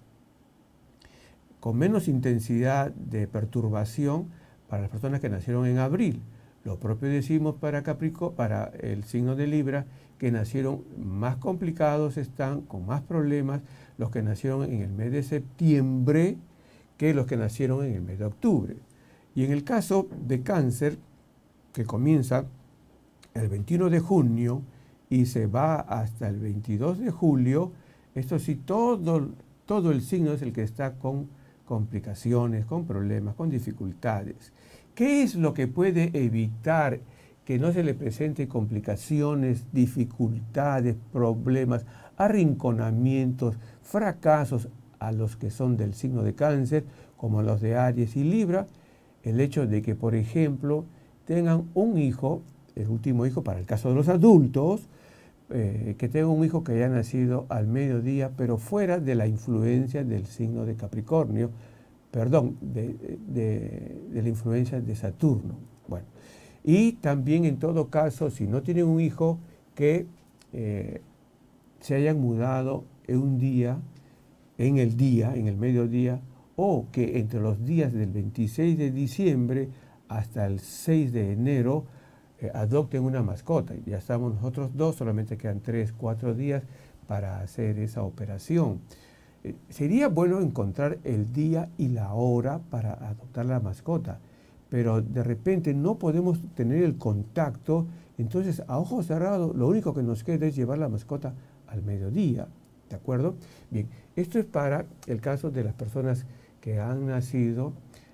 [SPEAKER 1] con menos intensidad de perturbación para las personas que nacieron en abril. Lo propio decimos para para el signo de Libra, que nacieron más complicados, están con más problemas los que nacieron en el mes de septiembre que los que nacieron en el mes de octubre. Y en el caso de Cáncer, que comienza el 21 de junio y se va hasta el 22 de julio, esto sí, todo el signo es el que está con complicaciones, con problemas, con dificultades. ¿Qué es lo que puede evitar que no se le presente complicaciones, dificultades, problemas, arrinconamientos, fracasos a los que son del signo de Cáncer, como a los de Aries y Libra? El hecho de que, por ejemplo, tengan un hijo, el último hijo para el caso de los adultos, que tenga un hijo que haya nacido al mediodía, pero fuera de la influencia del signo de Capricornio, perdón, de la influencia de Saturno. Bueno, y también en todo caso, si no tienen un hijo, que se hayan mudado en el mediodía, o que entre los días del 26 de diciembre hasta el 6 de enero adopten una mascota. Ya estamos nosotros dos, solamente quedan 3, 4 días para hacer esa operación. Sería bueno encontrar el día y la hora para adoptar la mascota, pero de repente no podemos tener el contacto, entonces a ojos cerrados lo único que nos queda es llevar la mascota al mediodía, ¿de acuerdo? Bien, esto es para el caso de las personas que han nacido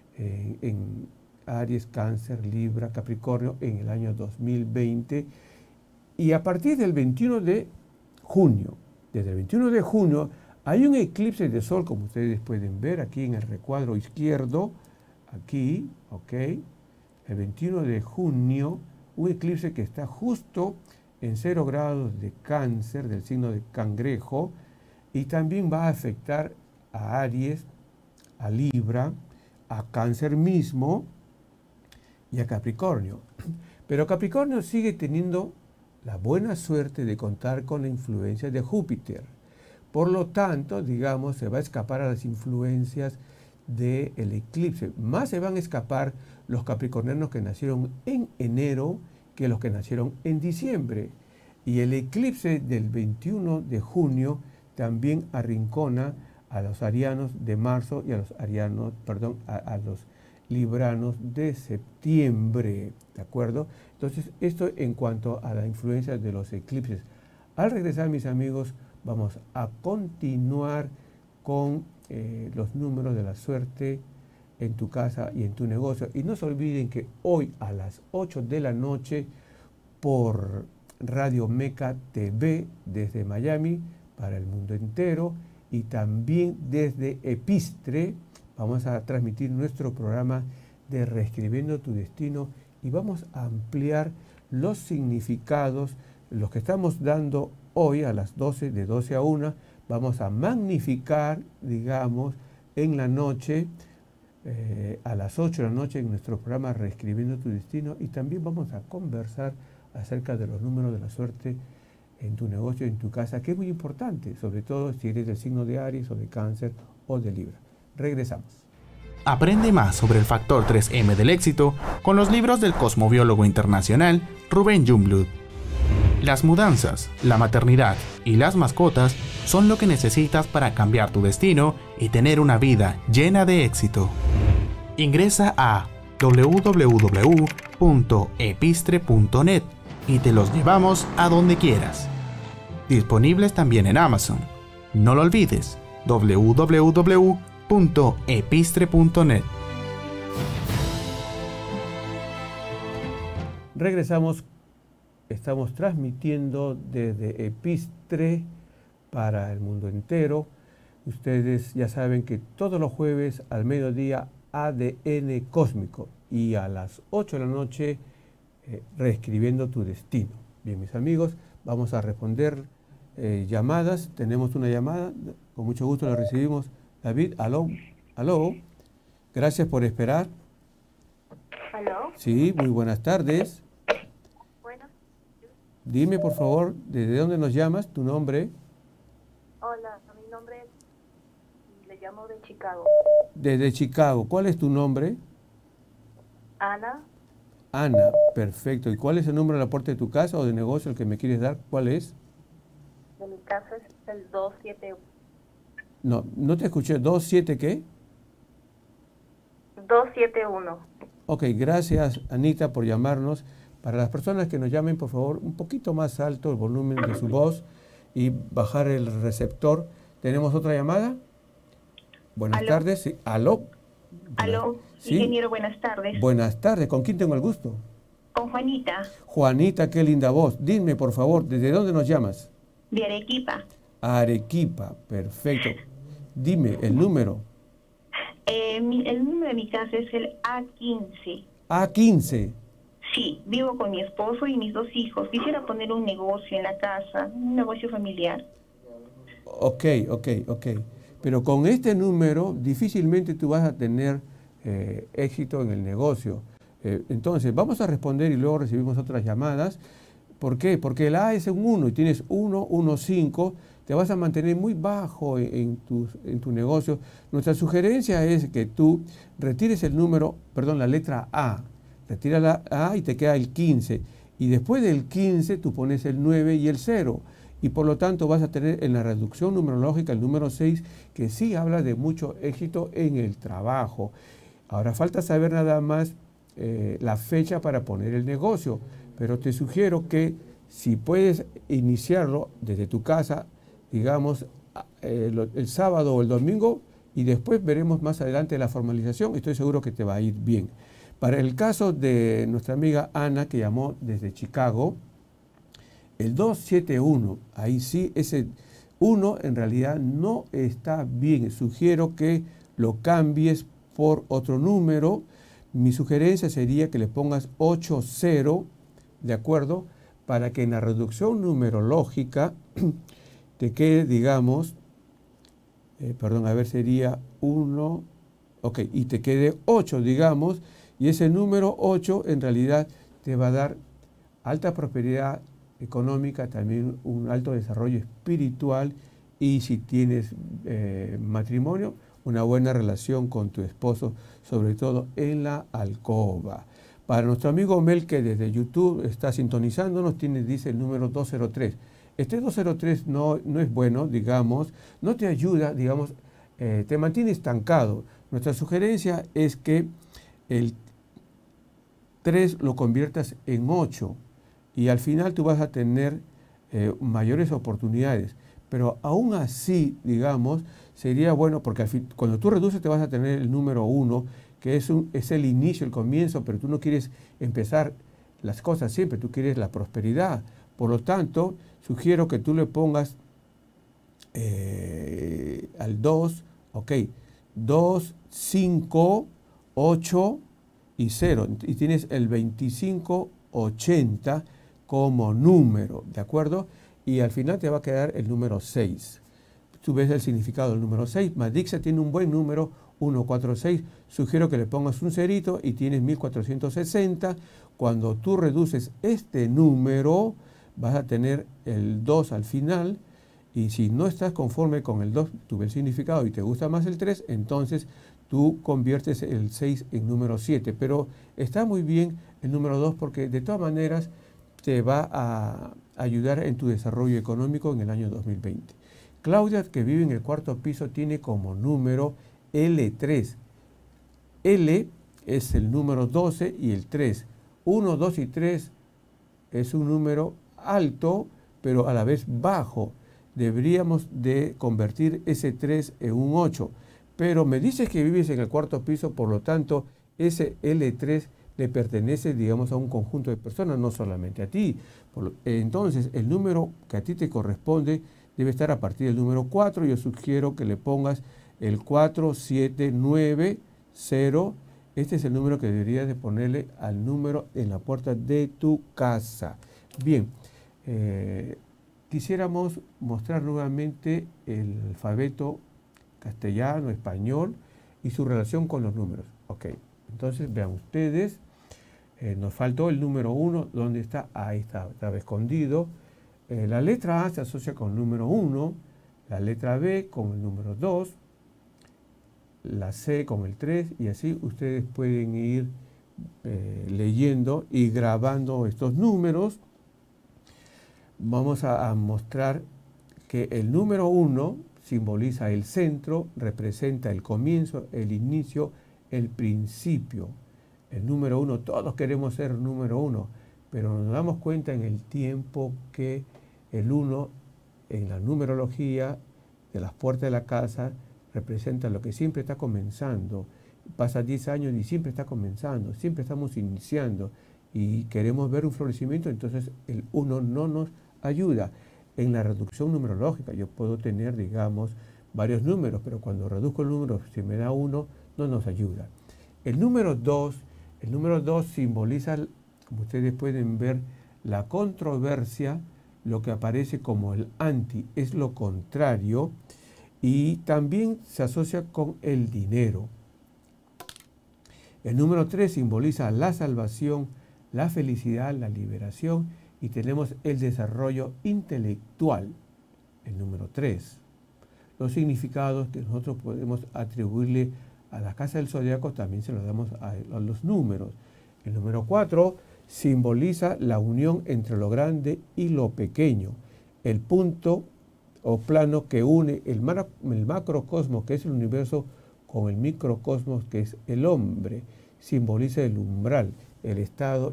[SPEAKER 1] en Aries, Cáncer, Libra, Capricornio en el año 2020, y a partir del 21 de junio, desde el 21 de junio, hay un eclipse de sol, como ustedes pueden ver aquí en el recuadro izquierdo, aquí, ¿ok? El 21 de junio, un eclipse que está justo en 0 grados de Cáncer, del signo de Cangrejo, y también va a afectar a Aries, a Libra, a Cáncer mismo y a Capricornio. Pero Capricornio sigue teniendo la buena suerte de contar con la influencia de Júpiter. Por lo tanto, digamos, se va a escapar a las influencias del eclipse. Más se van a escapar los capricornianos que nacieron en enero que los que nacieron en diciembre. Y el eclipse del 21 de junio también arrincona a los arianos de marzo y a los arianos, perdón, a los libranos de septiembre, ¿de acuerdo? Entonces, esto en cuanto a la influencia de los eclipses. Al regresar, mis amigos, vamos a continuar con los números de la suerte en tu casa y en tu negocio. Y no se olviden que hoy a las 8 de la noche por Radio Meca TV desde Miami para el mundo entero, y también desde Epistre vamos a transmitir nuestro programa de Reescribiendo tu Destino, y vamos a ampliar los significados, los que estamos dando hoy a las 12, de 12 a 1, vamos a magnificar, digamos, en la noche, a las 8 de la noche en nuestro programa Reescribiendo tu Destino, y también vamos a conversar acerca de los números de la suerte en tu negocio, en tu casa, que es muy importante, sobre todo si eres del signo de Aries o de Cáncer o de Libra. Regresamos.
[SPEAKER 2] Aprende más sobre el factor 3M del éxito con los libros del cosmobiólogo internacional Rubén Jungblut. Las mudanzas, la maternidad y las mascotas son lo que necesitas para cambiar tu destino y tener una vida llena de éxito. Ingresa a www.epistre.net y te los llevamos a donde quieras. Disponibles también en Amazon. No lo olvides, www.epistre.net.
[SPEAKER 1] Regresamos. Estamos transmitiendo desde Epistre para el mundo entero. Ustedes ya saben que todos los jueves al mediodía ADN Cósmico, y a las 8 de la noche Reescribiendo tu Destino. Bien, mis amigos, vamos a responder llamadas. Tenemos una llamada, con mucho gusto la recibimos. David, aló, aló. Gracias por esperar.
[SPEAKER 7] ¿Aló?
[SPEAKER 1] Sí, muy buenas tardes. Dime, por favor, ¿desde dónde nos llamas? ¿Tu nombre?
[SPEAKER 7] Hola, mi nombre es... Le llamo de Chicago.
[SPEAKER 1] Desde Chicago. ¿Cuál es tu nombre?
[SPEAKER 7] Ana.
[SPEAKER 1] Ana, perfecto. ¿Y cuál es el número de la puerta de tu casa o de negocio el que me quieres dar? ¿Cuál es?
[SPEAKER 7] De mi casa es el 271.
[SPEAKER 1] No, no te escuché. ¿27 qué?
[SPEAKER 7] 271.
[SPEAKER 1] Ok, gracias, Anita, por llamarnos. Para las personas que nos llamen, por favor, un poquito más alto el volumen de su voz y bajar el receptor. ¿Tenemos otra llamada? Buenas tardes. Sí. ¿Aló?
[SPEAKER 8] Aló,
[SPEAKER 1] ¿Sí?
[SPEAKER 8] ingeniero, buenas tardes.
[SPEAKER 1] Buenas tardes. ¿Con quién tengo el gusto?
[SPEAKER 8] Con Juanita.
[SPEAKER 1] Juanita, qué linda voz. Dime, por favor, ¿desde dónde nos llamas?
[SPEAKER 8] De Arequipa.
[SPEAKER 1] Arequipa, perfecto. Dime el número.
[SPEAKER 8] El número de mi casa es el A15.
[SPEAKER 1] A15.
[SPEAKER 8] Sí, vivo con mi esposo y mis 2 hijos. Quisiera poner un negocio en la casa, un negocio familiar.
[SPEAKER 1] Ok. Pero con este número difícilmente tú vas a tener éxito en el negocio. Entonces, vamos a responder y luego recibimos otras llamadas. ¿Por qué? Porque el A es un 1 y tienes 1, 1, 5. Te vas a mantener muy bajo en tu negocio. Nuestra sugerencia es que tú retires la letra A. Retira la A y te queda el 15. Y después del 15 tú pones el 9 y el 0. Y por lo tanto vas a tener en la reducción numerológica el número 6, que sí habla de mucho éxito en el trabajo. Ahora falta saber nada más la fecha para poner el negocio. Pero te sugiero que si puedes iniciarlo desde tu casa, digamos, el sábado o el domingo, y después veremos más adelante la formalización, estoy seguro que te va a ir bien. Para el caso de nuestra amiga Ana, que llamó desde Chicago, el 271, ahí sí, ese 1 en realidad no está bien. Sugiero que lo cambies por otro número. Mi sugerencia sería que le pongas 80, ¿de acuerdo? Para que en la reducción numerológica te quede, digamos, sería 1, ok, y te quede 8, digamos, y ese número 8 en realidad te va a dar alta prosperidad económica, también un alto desarrollo espiritual, y si tienes matrimonio, una buena relación con tu esposo, sobre todo en la alcoba. Para nuestro amigo Mel, que desde YouTube está sintonizándonos, dice el número 203. Este 203 no es bueno, digamos, no te ayuda, digamos, te mantiene estancado. Nuestra sugerencia es que el 3 lo conviertas en 8 y al final tú vas a tener mayores oportunidades. Pero aún así, digamos, sería bueno, porque cuando tú reduces te vas a tener el número 1, que es el inicio, el comienzo, pero tú no quieres empezar las cosas siempre, tú quieres la prosperidad. Por lo tanto, sugiero que tú le pongas al 2, ok, 2, 5, 8 y 0. Y tienes el 2580 como número, ¿de acuerdo? Y al final te va a quedar el número 6. Tú ves el significado del número 6. Madixa tiene un buen número, 146. Sugiero que le pongas un cerito y tienes 1460. Cuando tú reduces este número, vas a tener el 2 al final. Y si no estás conforme con el 2, tu ves el significado y te gusta más el 3, entonces tú conviertes el 6 en número 7. Pero está muy bien el número 2 porque de todas maneras te va a ayudar en tu desarrollo económico en el año 2020. Claudia, que vive en el 4º piso, tiene como número L3. L es el número 12 y el 3. 1, 2 y 3 es un número alto, pero a la vez bajo. Deberíamos de convertir ese 3 en un 8. Pero me dices que vives en el 4º piso, por lo tanto, ese L3 le pertenece, digamos, a un conjunto de personas, no solamente a ti. Entonces, el número que a ti te corresponde debe estar a partir del número 4. Yo sugiero que le pongas el 4790. Este es el número que deberías de ponerle al número en la puerta de tu casa. Bien, quisiéramos mostrar nuevamente el alfabeto castellano, español y su relación con los números. Ok, entonces vean ustedes, nos faltó el número 1, ¿dónde está? Ahí está, estaba escondido. La letra A se asocia con el número 1, la letra B con el número 2, la C con el 3, y así ustedes pueden ir leyendo y grabando estos números. Vamos a mostrar que el número 1 simboliza el centro, representa el comienzo, el inicio, el principio. El número 1, todos queremos ser número 1, pero nos damos cuenta en el tiempo que el 1 en la numerología de las puertas de la casa representa lo que siempre está comenzando. Pasa 10 años y siempre está comenzando, siempre estamos iniciando y queremos ver un florecimiento, entonces el 1 no nos ayuda. En la reducción numerológica yo puedo tener, digamos, varios números, pero cuando reduzco el número, si me da 1, no nos ayuda. El número 2 simboliza, como ustedes pueden ver, la controversia, lo que aparece como el anti, es lo contrario, y también se asocia con el dinero. El número 3 simboliza la salvación, la felicidad, la liberación, y tenemos el desarrollo intelectual, el número 3. Los significados que nosotros podemos atribuirle a la casa del zodiaco también se los damos a los números. El número 4 simboliza la unión entre lo grande y lo pequeño, el punto o plano que une el macrocosmos, que es el universo, con el microcosmos, que es el hombre. Simboliza el umbral, el estado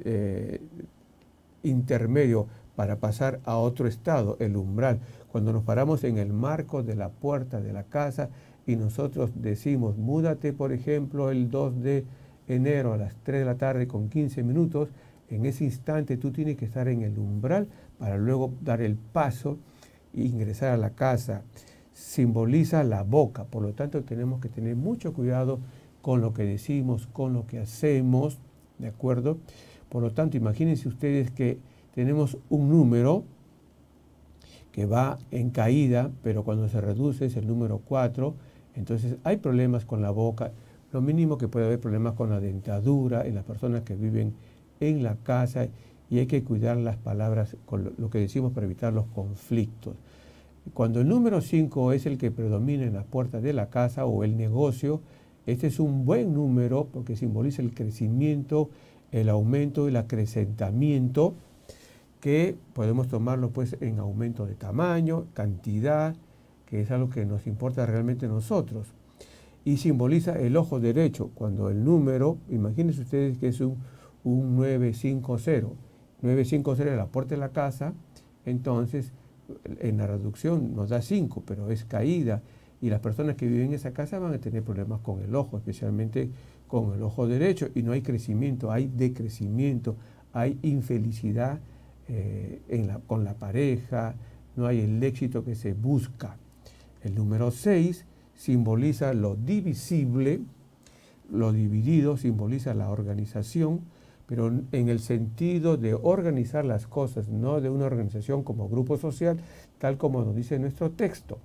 [SPEAKER 1] intermedio para pasar a otro estado, el umbral. Cuando nos paramos en el marco de la puerta de la casa y nosotros decimos, múdate, por ejemplo, el 2 de enero a las 3 de la tarde con 15 minutos, en ese instante tú tienes que estar en el umbral para luego dar el paso e ingresar a la casa. Simboliza la boca, por lo tanto tenemos que tener mucho cuidado con lo que decimos, con lo que hacemos, ¿de acuerdo? Por lo tanto, imagínense ustedes que tenemos un número que va en caída, pero cuando se reduce es el número 4, entonces hay problemas con la boca. Lo mínimo que puede haber problemas con la dentadura en las personas que viven en la casa, y hay que cuidar las palabras con lo que decimos para evitar los conflictos. Cuando el número 5 es el que predomina en las puertas de la casa o el negocio, este es un buen número porque simboliza el crecimiento, el aumento y el acrecentamiento, que podemos tomarlo pues en aumento de tamaño, cantidad, que es algo que nos importa realmente a nosotros. Y simboliza el ojo derecho, cuando el número, imagínense ustedes que es un 950. 950 es la puerta de la casa, entonces en la reducción nos da 5, pero es caída. Y las personas que viven en esa casa van a tener problemas con el ojo, especialmente con el ojo derecho. Y no hay crecimiento, hay decrecimiento, hay infelicidad con la pareja, no hay el éxito que se busca. El número 6 simboliza lo divisible, lo dividido simboliza la organización, pero en el sentido de organizar las cosas, no de una organización como grupo social, tal como nos dice nuestro texto.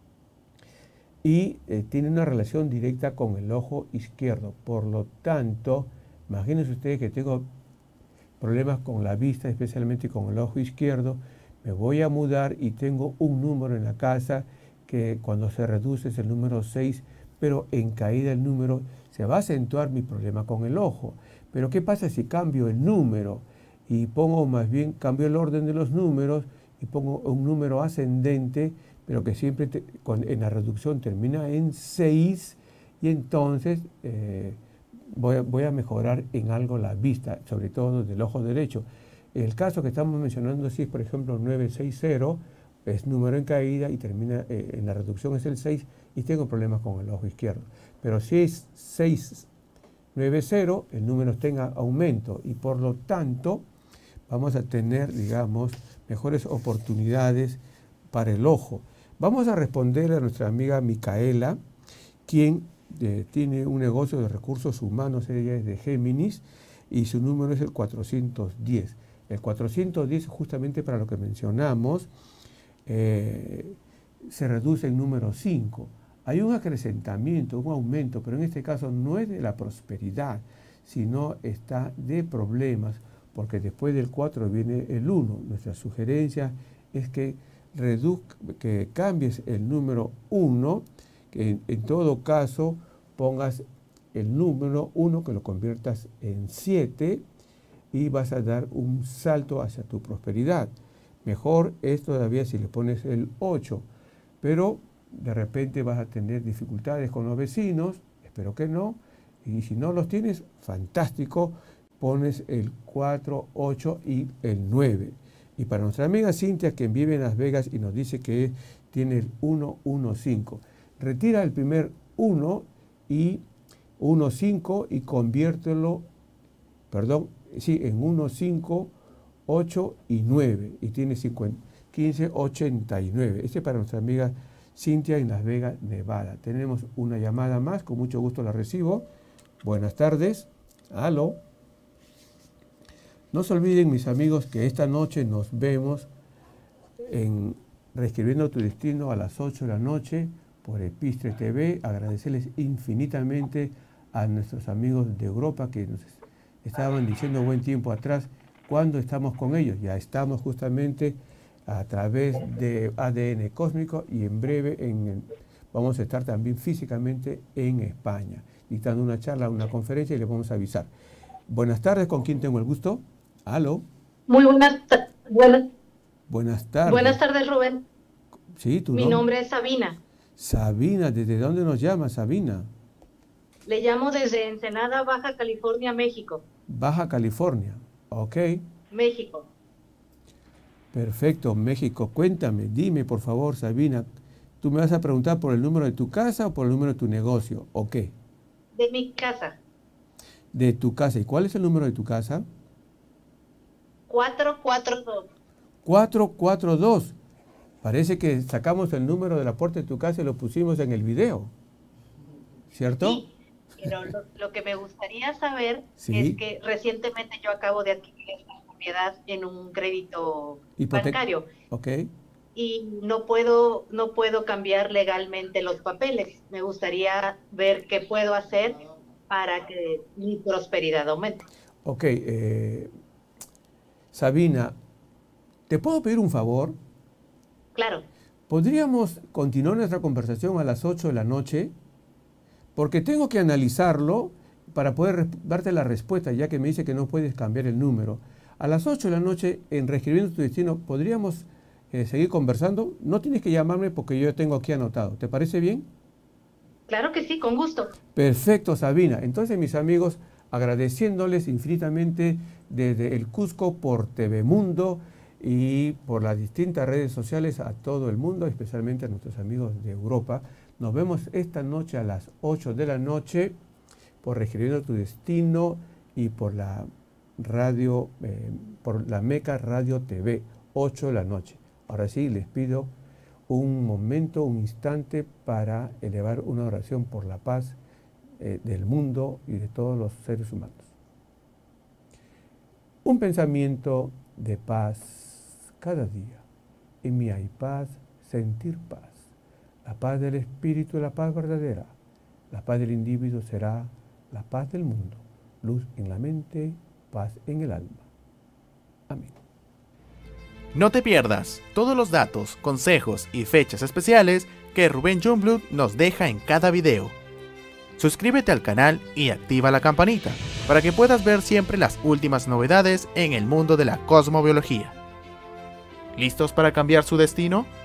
[SPEAKER 1] Y tiene una relación directa con el ojo izquierdo. Por lo tanto, imagínense ustedes que tengo problemas con la vista, especialmente con el ojo izquierdo, me voy a mudar y tengo un número en la casa que cuando se reduce es el número 6, pero en caída el número, se va a acentuar mi problema con el ojo. Pero ¿qué pasa si cambio el número y pongo más bien, cambio el orden de los números y pongo un número ascendente, pero que siempre en la reducción termina en 6, y entonces voy a mejorar en algo la vista, sobre todo del ojo derecho. El caso que estamos mencionando, si es por ejemplo 960, es número en caída y termina en la reducción es el 6 y tengo problemas con el ojo izquierdo. Pero si es 690, el número tenga aumento y por lo tanto vamos a tener, digamos, mejores oportunidades para el ojo. Vamos a responder a nuestra amiga Micaela, quien tiene un negocio de recursos humanos. Ella es de Géminis y su número es el 410. El 410, justamente para lo que mencionamos, se reduce el número 5. Hay un acrecentamiento, un aumento, pero en este caso no es de la prosperidad, sino está de problemas, porque después del 4 viene el 1. Nuestra sugerencia es que cambies el número 1, que en todo caso pongas el número 1, que lo conviertas en 7 y vas a dar un salto hacia tu prosperidad. Mejor es todavía si le pones el 8, pero de repente vas a tener dificultades con los vecinos, espero que no, y si no los tienes, fantástico, pones el 4, 8 y el 9. Y para nuestra amiga Cintia, que vive en Las Vegas y nos dice que tiene el 115, retira el primer 1 y 1, 5 y conviértelo, en 1, 5, 8 y 9 y tiene 15, 89. Este es para nuestra amiga Cintia en Las Vegas, Nevada. Tenemos una llamada más, con mucho gusto la recibo. Buenas tardes. Aló. No se olviden, mis amigos, que esta noche nos vemos en Reescribiendo tu Destino a las 8 de la noche por Epistre TV. Agradecerles infinitamente a nuestros amigos de Europa que nos estaban diciendo buen tiempo atrás cuándo estamos con ellos. Ya estamos justamente a través de ADN Cósmico y en breve vamos a estar también físicamente en España, dictando una charla, una conferencia y les vamos a avisar. Buenas tardes, ¿con quién tengo el gusto? Aló.
[SPEAKER 5] Muy buenas tardes.
[SPEAKER 1] Buenas tardes.
[SPEAKER 5] Buenas tardes, Rubén.
[SPEAKER 1] Sí, tu
[SPEAKER 5] Mi nombre es Sabina.
[SPEAKER 1] Sabina, ¿desde dónde nos llamas, Sabina?
[SPEAKER 5] Le llamo desde Ensenada, Baja California, México.
[SPEAKER 1] Baja California, ok.
[SPEAKER 5] México.
[SPEAKER 1] Perfecto, México. Cuéntame, dime por favor, Sabina, ¿tú me vas a preguntar por el número de tu casa o por el número de tu negocio o qué?
[SPEAKER 5] De mi casa.
[SPEAKER 1] De tu casa. ¿Y cuál es el número de tu casa?
[SPEAKER 5] 442.
[SPEAKER 1] 442. Parece que sacamos el número de la puerta de tu casa y lo pusimos en el video, ¿cierto?
[SPEAKER 5] Sí, pero lo que me gustaría saber
[SPEAKER 1] ¿Sí?
[SPEAKER 5] es que recientemente yo acabo de adquirir esta propiedad en un crédito bancario.
[SPEAKER 1] Ok.
[SPEAKER 5] Y no puedo cambiar legalmente los papeles. Me gustaría ver qué puedo hacer para que mi prosperidad aumente.
[SPEAKER 1] Ok. Sabina, ¿te puedo pedir un favor?
[SPEAKER 5] Claro.
[SPEAKER 1] ¿Podríamos continuar nuestra conversación a las 8 de la noche? Porque tengo que analizarlo para poder darte la respuesta, ya que me dice que no puedes cambiar el número. A las 8 de la noche, en Reescribiendo tu Destino, ¿podríamos seguir conversando? No tienes que llamarme porque yo tengo aquí anotado. ¿Te parece bien?
[SPEAKER 5] Claro que sí, con gusto.
[SPEAKER 1] Perfecto, Sabina. Entonces, mis amigos, agradeciéndoles infinitamente desde el Cusco por TV Mundo y por las distintas redes sociales a todo el mundo, especialmente a nuestros amigos de Europa. Nos vemos esta noche a las 8 de la noche por Reescribiendo tu Destino y por la radio, por la Meca Radio TV, 8 de la noche. Ahora sí, les pido un momento, un instante para elevar una oración por la paz del mundo y de todos los seres humanos. Un pensamiento de paz cada día. En mí hay paz, sentir paz. La paz del espíritu es la paz verdadera. La paz del individuo será la paz del mundo. Luz en la mente, paz en el alma. Amén.
[SPEAKER 2] No te pierdas todos los datos, consejos y fechas especiales que Rubén Jungblut nos deja en cada video. Suscríbete al canal y activa la campanita para que puedas ver siempre las últimas novedades en el mundo de la cosmobiología. ¿Listos para cambiar su destino?